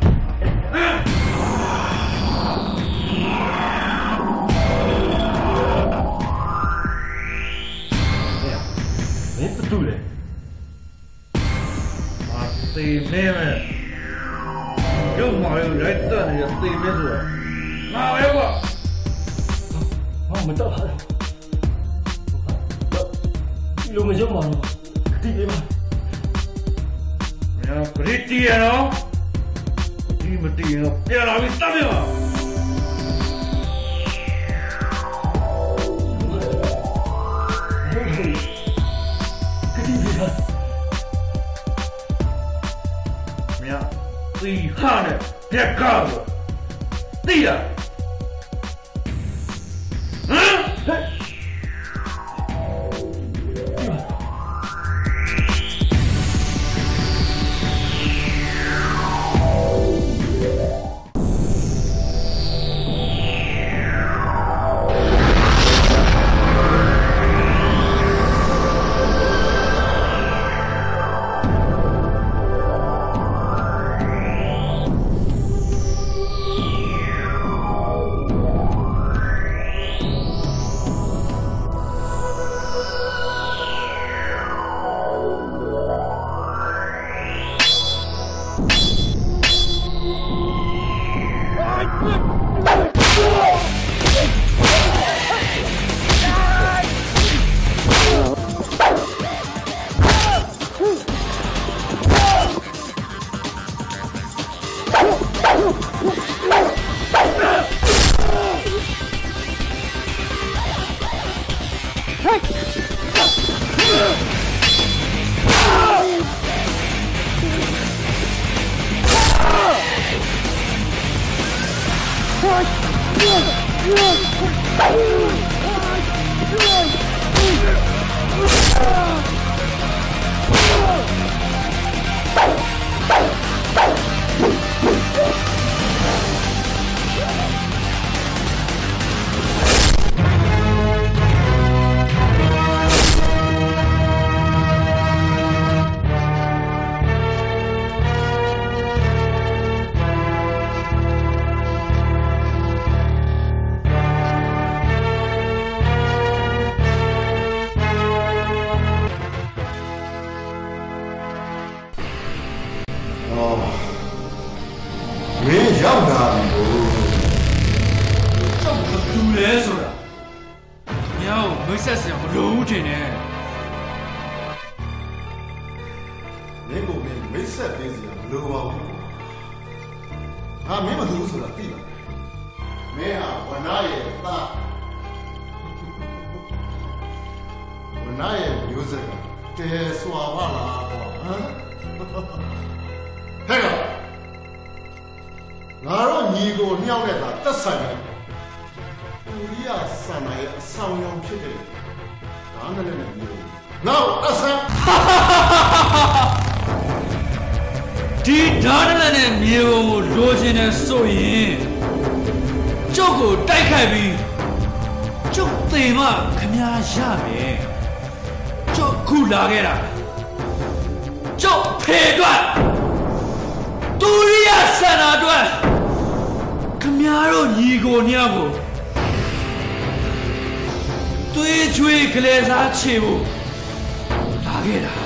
မင်းတူလေအာသေမဲမဲရုပ်မာရုပ်လိုက်တက်နေသေမဲဆိုတော့ငါပဲကွာမတော့ဟာဒီလိုမရုပ်မာတော့တိလေးပါညာဂရစ်တီရနော်ဒီမတီးရင်တော့ပြန်လာပြီးတပ်ပြပါသီဟာနဲ့ပြက်ကားလို့သိလားဟမ်ဒီဓာတ်နဲ့မြေပုံကိုလိုချင်တယ်ဆိုရင်ကျုပ်ကိုတိုက်ခိုက်ပြီးကျုပ်သေမှခင်ဗျားရမယ်ကျုပ်ခုလာခဲ့တာကျုပ်ဖေအတွက်သူရိယဆန္ဒအတွက်ခင်ဗျားတို့ညီကိုညကိုသွေးချွေးကလေးစားချေဖို့လာခဲ့တာ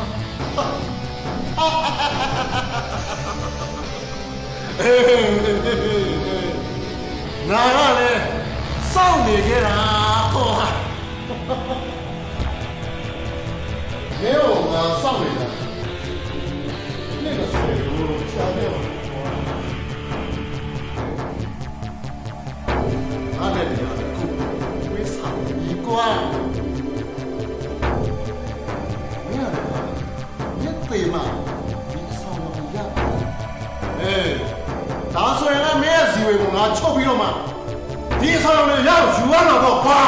ငါကလည်းစောင့်နေခဲ့တာဟောဘယ်တော့ငါစောင့်နေတာနေ့ကဆိုလို့ချားတယ်အားလည်းဒီအခုဝေးဆောင်ဒီကွာမင်းကမြက်သေးမှာဒီဆောင်မရဒါဆိုရင်လည်းမင်းရဲ့ဇီဝေကိုငါချုပ်ပြီးတော့မှဒီဆောင်လေးရောက်ယူရမှာပေါ့ကွာ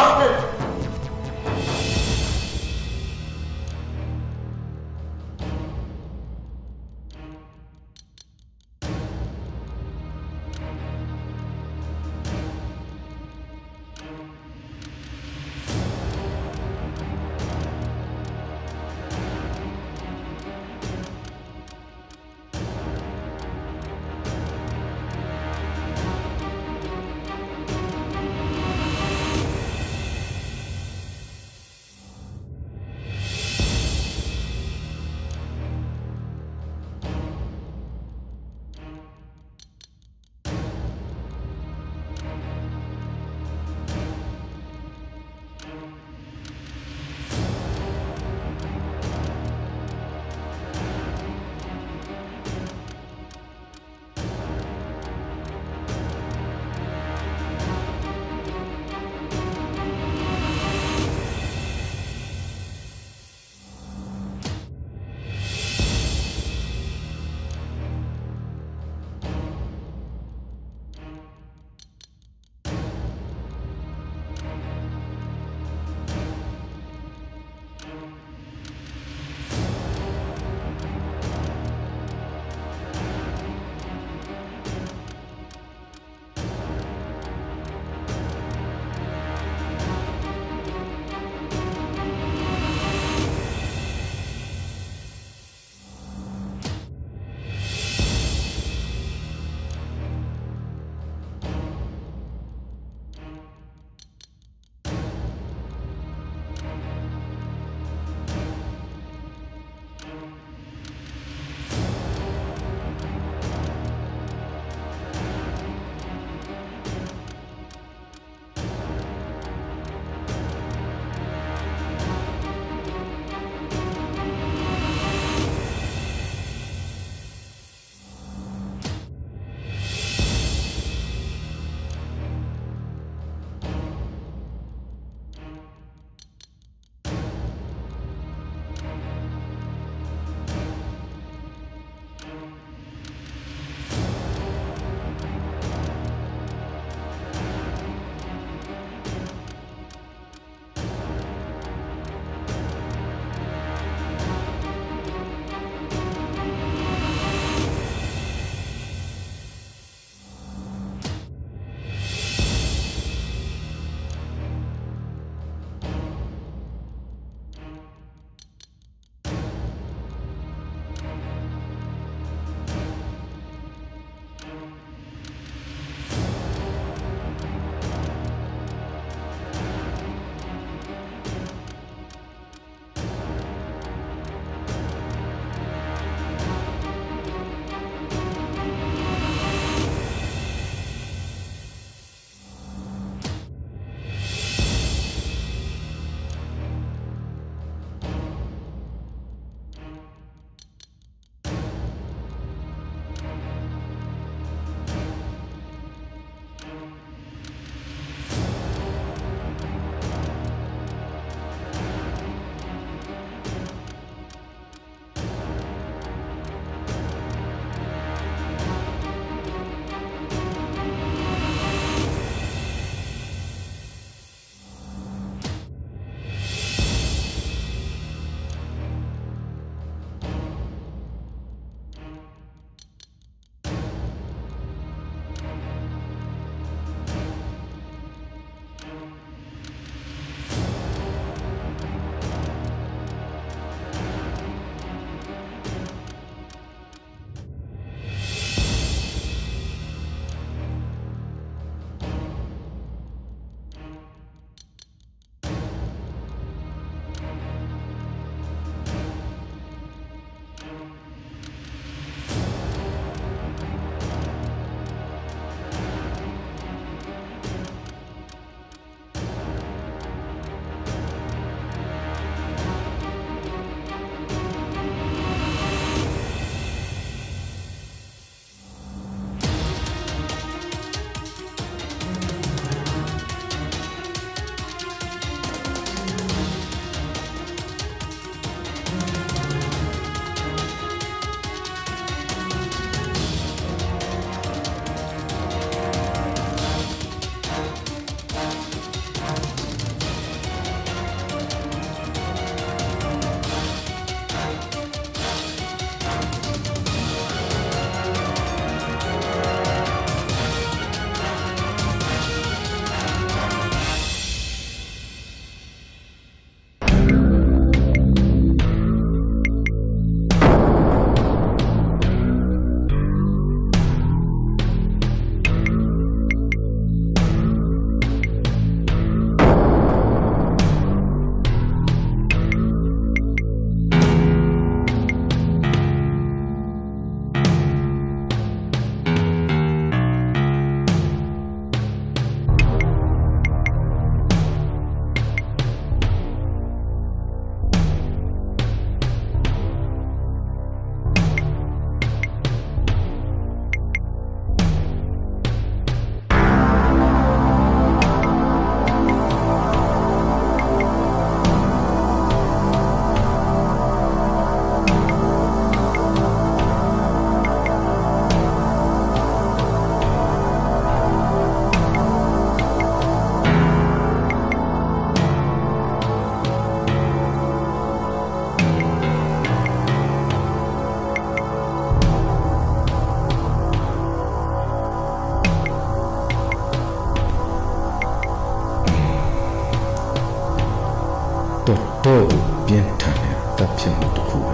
တော်ပြင်းထန်တဲ့တပ်ဖြစ်မှုတစ်ခုပဲ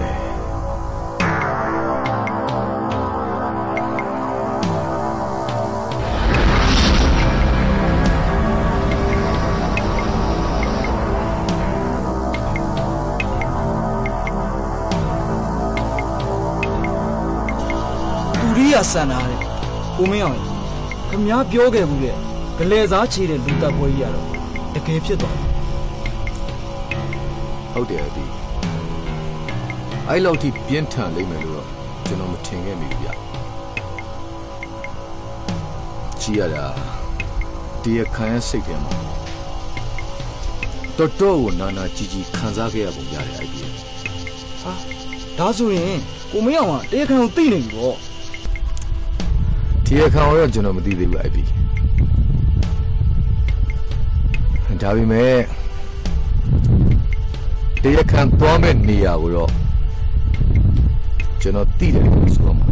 ဆန်တာတဲ့ကိုမင်းအောင်ခမည်းပြောခဲ့ဘူးတဲ့ဂလဲစားချေတဲ့လူတပ်ပွဲကြီးရတော့တကယ်ဖြစ်သွားတယ်ဟုတ်တယ်အဒီအဲ့လောက်ထိပြင်းထန်လိမ့်မယ်လို့တော့ကျွန်တော်မထင်ခဲ့မိဘူးဗျကြည့်ရတာတရားခံရစိတ်ထဲမှာတော်တော်ကိုနာနာကြီးကြီးခံစားခဲ့ရပုံရတယ်အဲ့ဒီဟာဒါဆိုရင်ကိုမင်းအောင်ကတရားခံကိုသိနေပြီပေါ့တရားခံရောကျွန်တော်မသိသေးဘူးအဲ့ဒီဒါပေမဲ့တရားခံသွားမဲ့နေရာကိုတော့ကျွန်တော်သိတယ်လို့ဆိုမှာ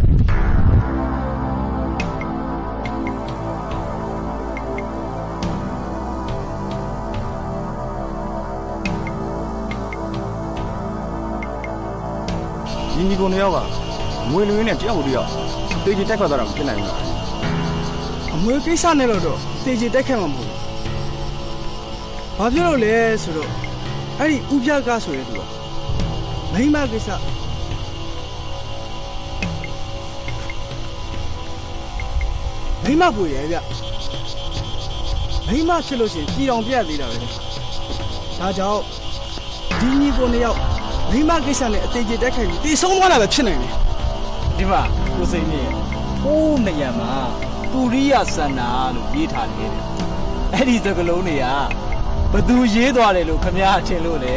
ညီကိုနှစ်ယောက်ကငွေလွှဲနဲ့တယောက်ကိုတယောက်တေးကြီးတက်ခွက်သွားတာမဖြစ်နိုင်ဘူးလားအမွေကိစ္စနဲ့တော့တေးကြီးတက်ခဲ့မှာမဟုတ်ဘူးဘာဖြစ်လို့လဲဆိုတော့အဲ့ဒီဥပြကဆိုရဲသူကမိမကိစ္စမိမပူရဲ့ဗျမိမဖြစ်လို့ရှိရင်ပြည်တော်ပြတ်သေးတာပဲဒါကြောင့်ဒီညီကိုနှစ်ယောက်မိမကိစ္စနဲ့အသေးကြီးတက်ခဲ့ပြီးတေဆုံးသွားတာပဲဖြစ်နိုင်တယ်ဒီမှာကိုစိန်ကြီးဟိုးနေရမှာပုရိယစန္နာလို့ရေးထားတယ်အဲ့ဒီစကလုံးတွေကဘသူရေးသွားတယ်လို့ခမည်းအထင်လို့လေ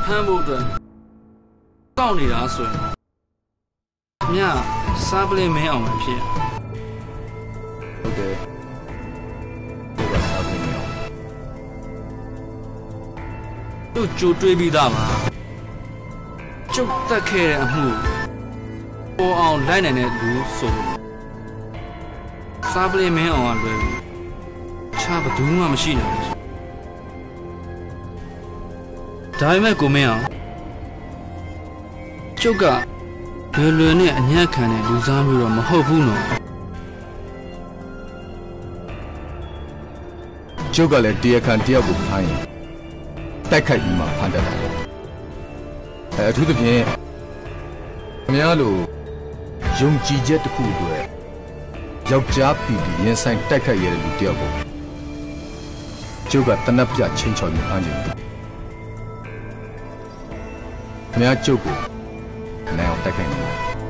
ဖမ်းဖို့အတွက်ကောက်နေတာဆိုရင်မြတ်စားပလင်းမင်းအောင်ပဲဖြစ်ဟုတ်တယ်ဒီကစားပလင်းမင်းအောင်သူ့ကြိုတွေးပြီးသားပါကျုပ်တက်ခဲ့တဲ့အမှုပေါ်အောင်လိုက်နိုင်တဲ့လူဆိုစားပလင်းမင်းအောင်ကလွယ်ပြီးချားဘယ်သူမှမရှိနိုင်ဘူးဒါပေမဲ့ကိုမင်းအောင်ကျုပ်ကဘယ်လွယ်နဲ့အညံ့ခံတဲ့လူစားမျိုးတော့မဟုတ်ဘူးနော်ကျုပ်ကလည်းတရားခံတယောက်ကိုဖမ်းရင်တိုက်ခိုက်ပြီးမှဖမ်းတတ်တာအထူးသဖြင့်ခင်ဗျားလိုယုံကြည်ချက်တစ်ခုအတွက်ယောက်ျားပီပီရင်ဆိုင်တိုက်ခိုက်ရတဲ့လူတယောက်ကိုကျုပ်ကတနပ်ပြချင်းချော်ပြီးဖမ်းခြင်းခင်ဗျားကျုပ်ကိုနိုင်အောင်တိုက်ခိုက်နေတယ်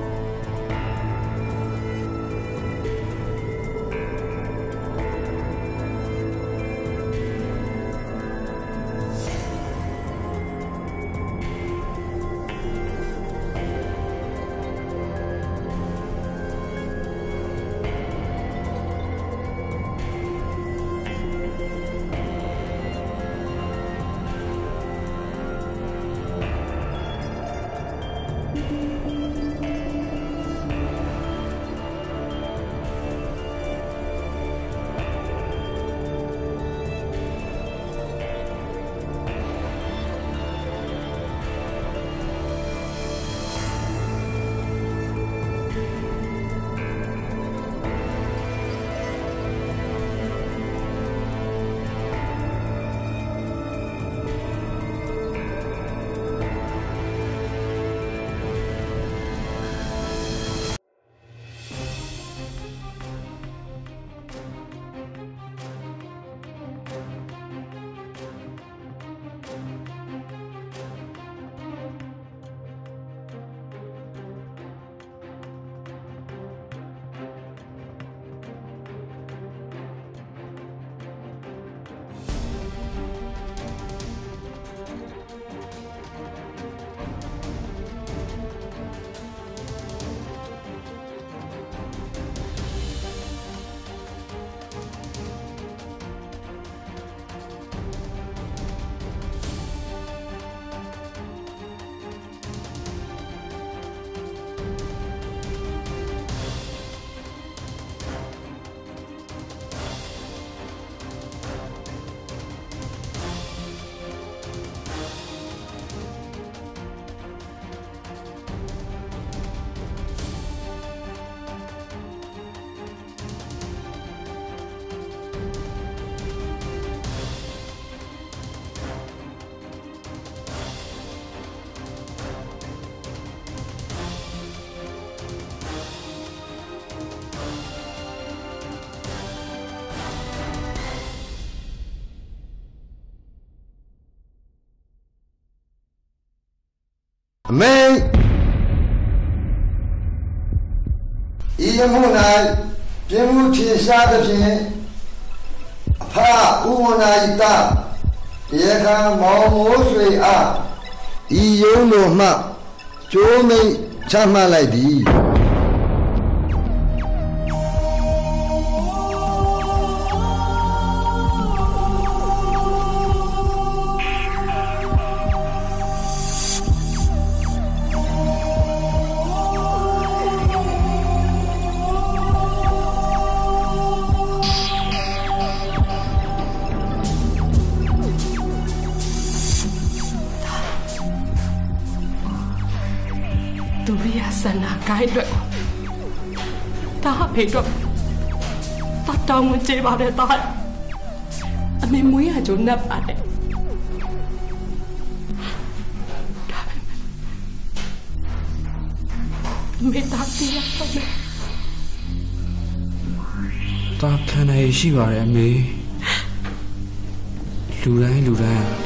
အမေဤယမှု၌ပြင်းမှုထင်ရှားသဖြင့်အဖဥဝနာယတတရားခံမောင်မိုးရွှေအားဤယုံတော်မှကျိုးမိတ်ချမှတ်လိုက်သည်ကိုင်းအတွက်ဒါအဖေအတွက်တတောင်းဝင်ကြေးပါတယ်တာအမေမွေးရကြုံနှက်ပါတယ်မေတ္တာတရားတော်မယ်တာခံရရှိပါတယ်အမေလူတိုင်းဒီလမ်း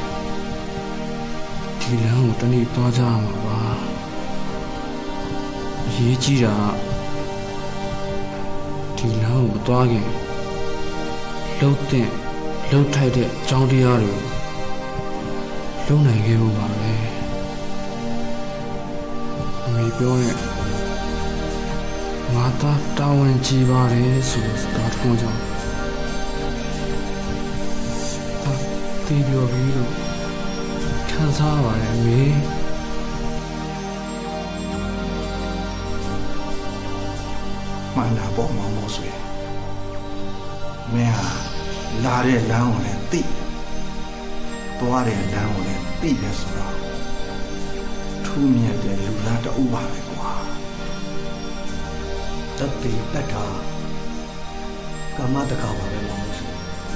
ကိုတနေ့သွားကြမှာပါရေးကြည့်တာဒီလမ်းကိုသွားခင်လှုပ်တဲ့လှုပ်ထိုက်တဲ့အကြောင်းတရားတွေလုံနိုင်ခဲ့ဖို့ပါပဲမေပြောတဲ့ငါသားတာဝန်ကြီးပါတယ်ဆိုတဲ့စကားထုံးကြောင့်တီးပြောပြီးတော့ခံစားပါတယ်မေမှန်တာပေါ့မောင်မိုးဆွေမင်းဟာလာတဲ့လမ်းကိုလည်းသိသွားတဲ့လမ်းကိုလည်းသိတယ်ဆိုတော့ထူးမြတ်တဲ့လူသားတအုပ်ပါပဲကွာတတိတက္ကကမ္မတက္ကပါပဲမောင်မိုးဆွေ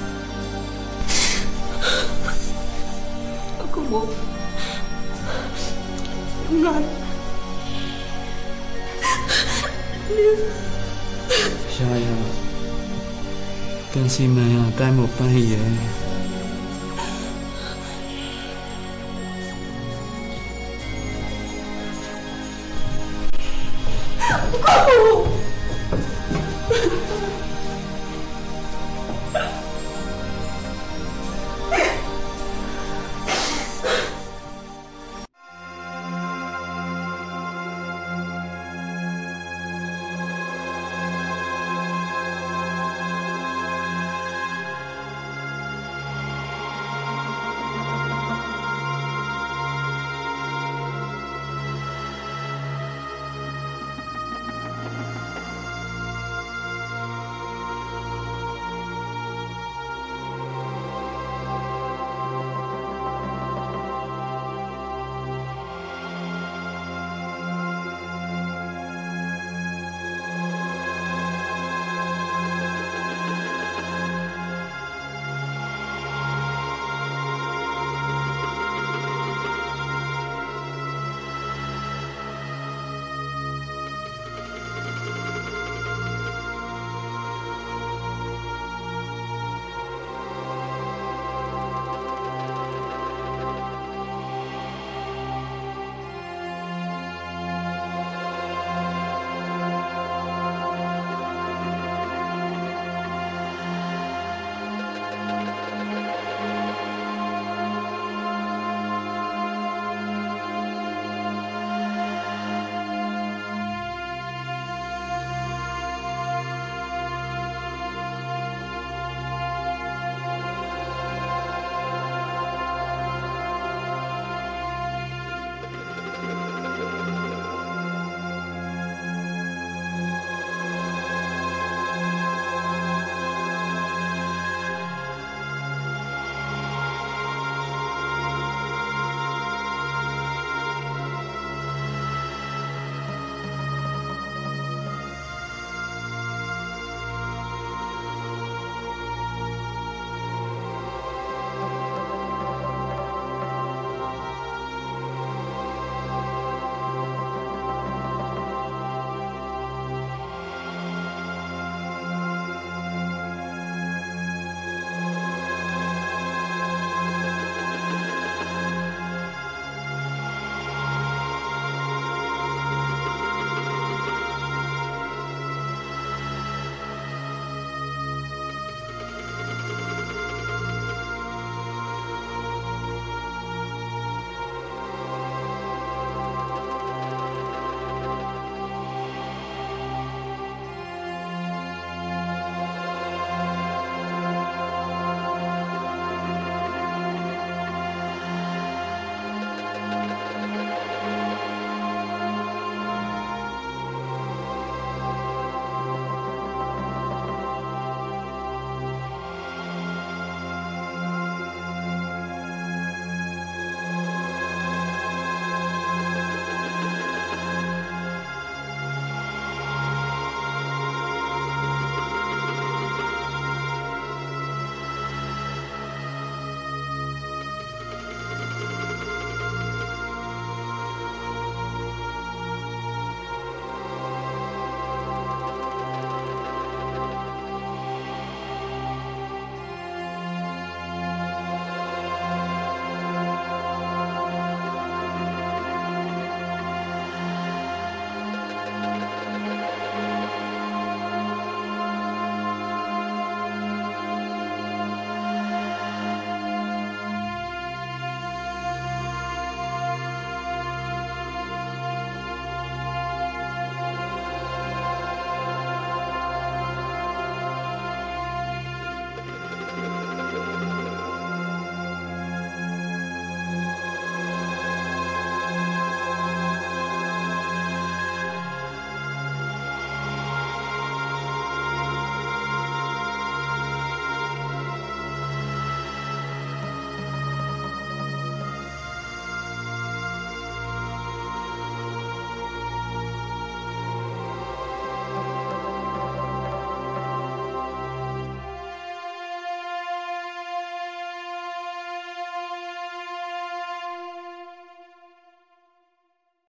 အခုမို့ငါရှားရတင်စီမန်ရအတိုင်းမပန်းရည်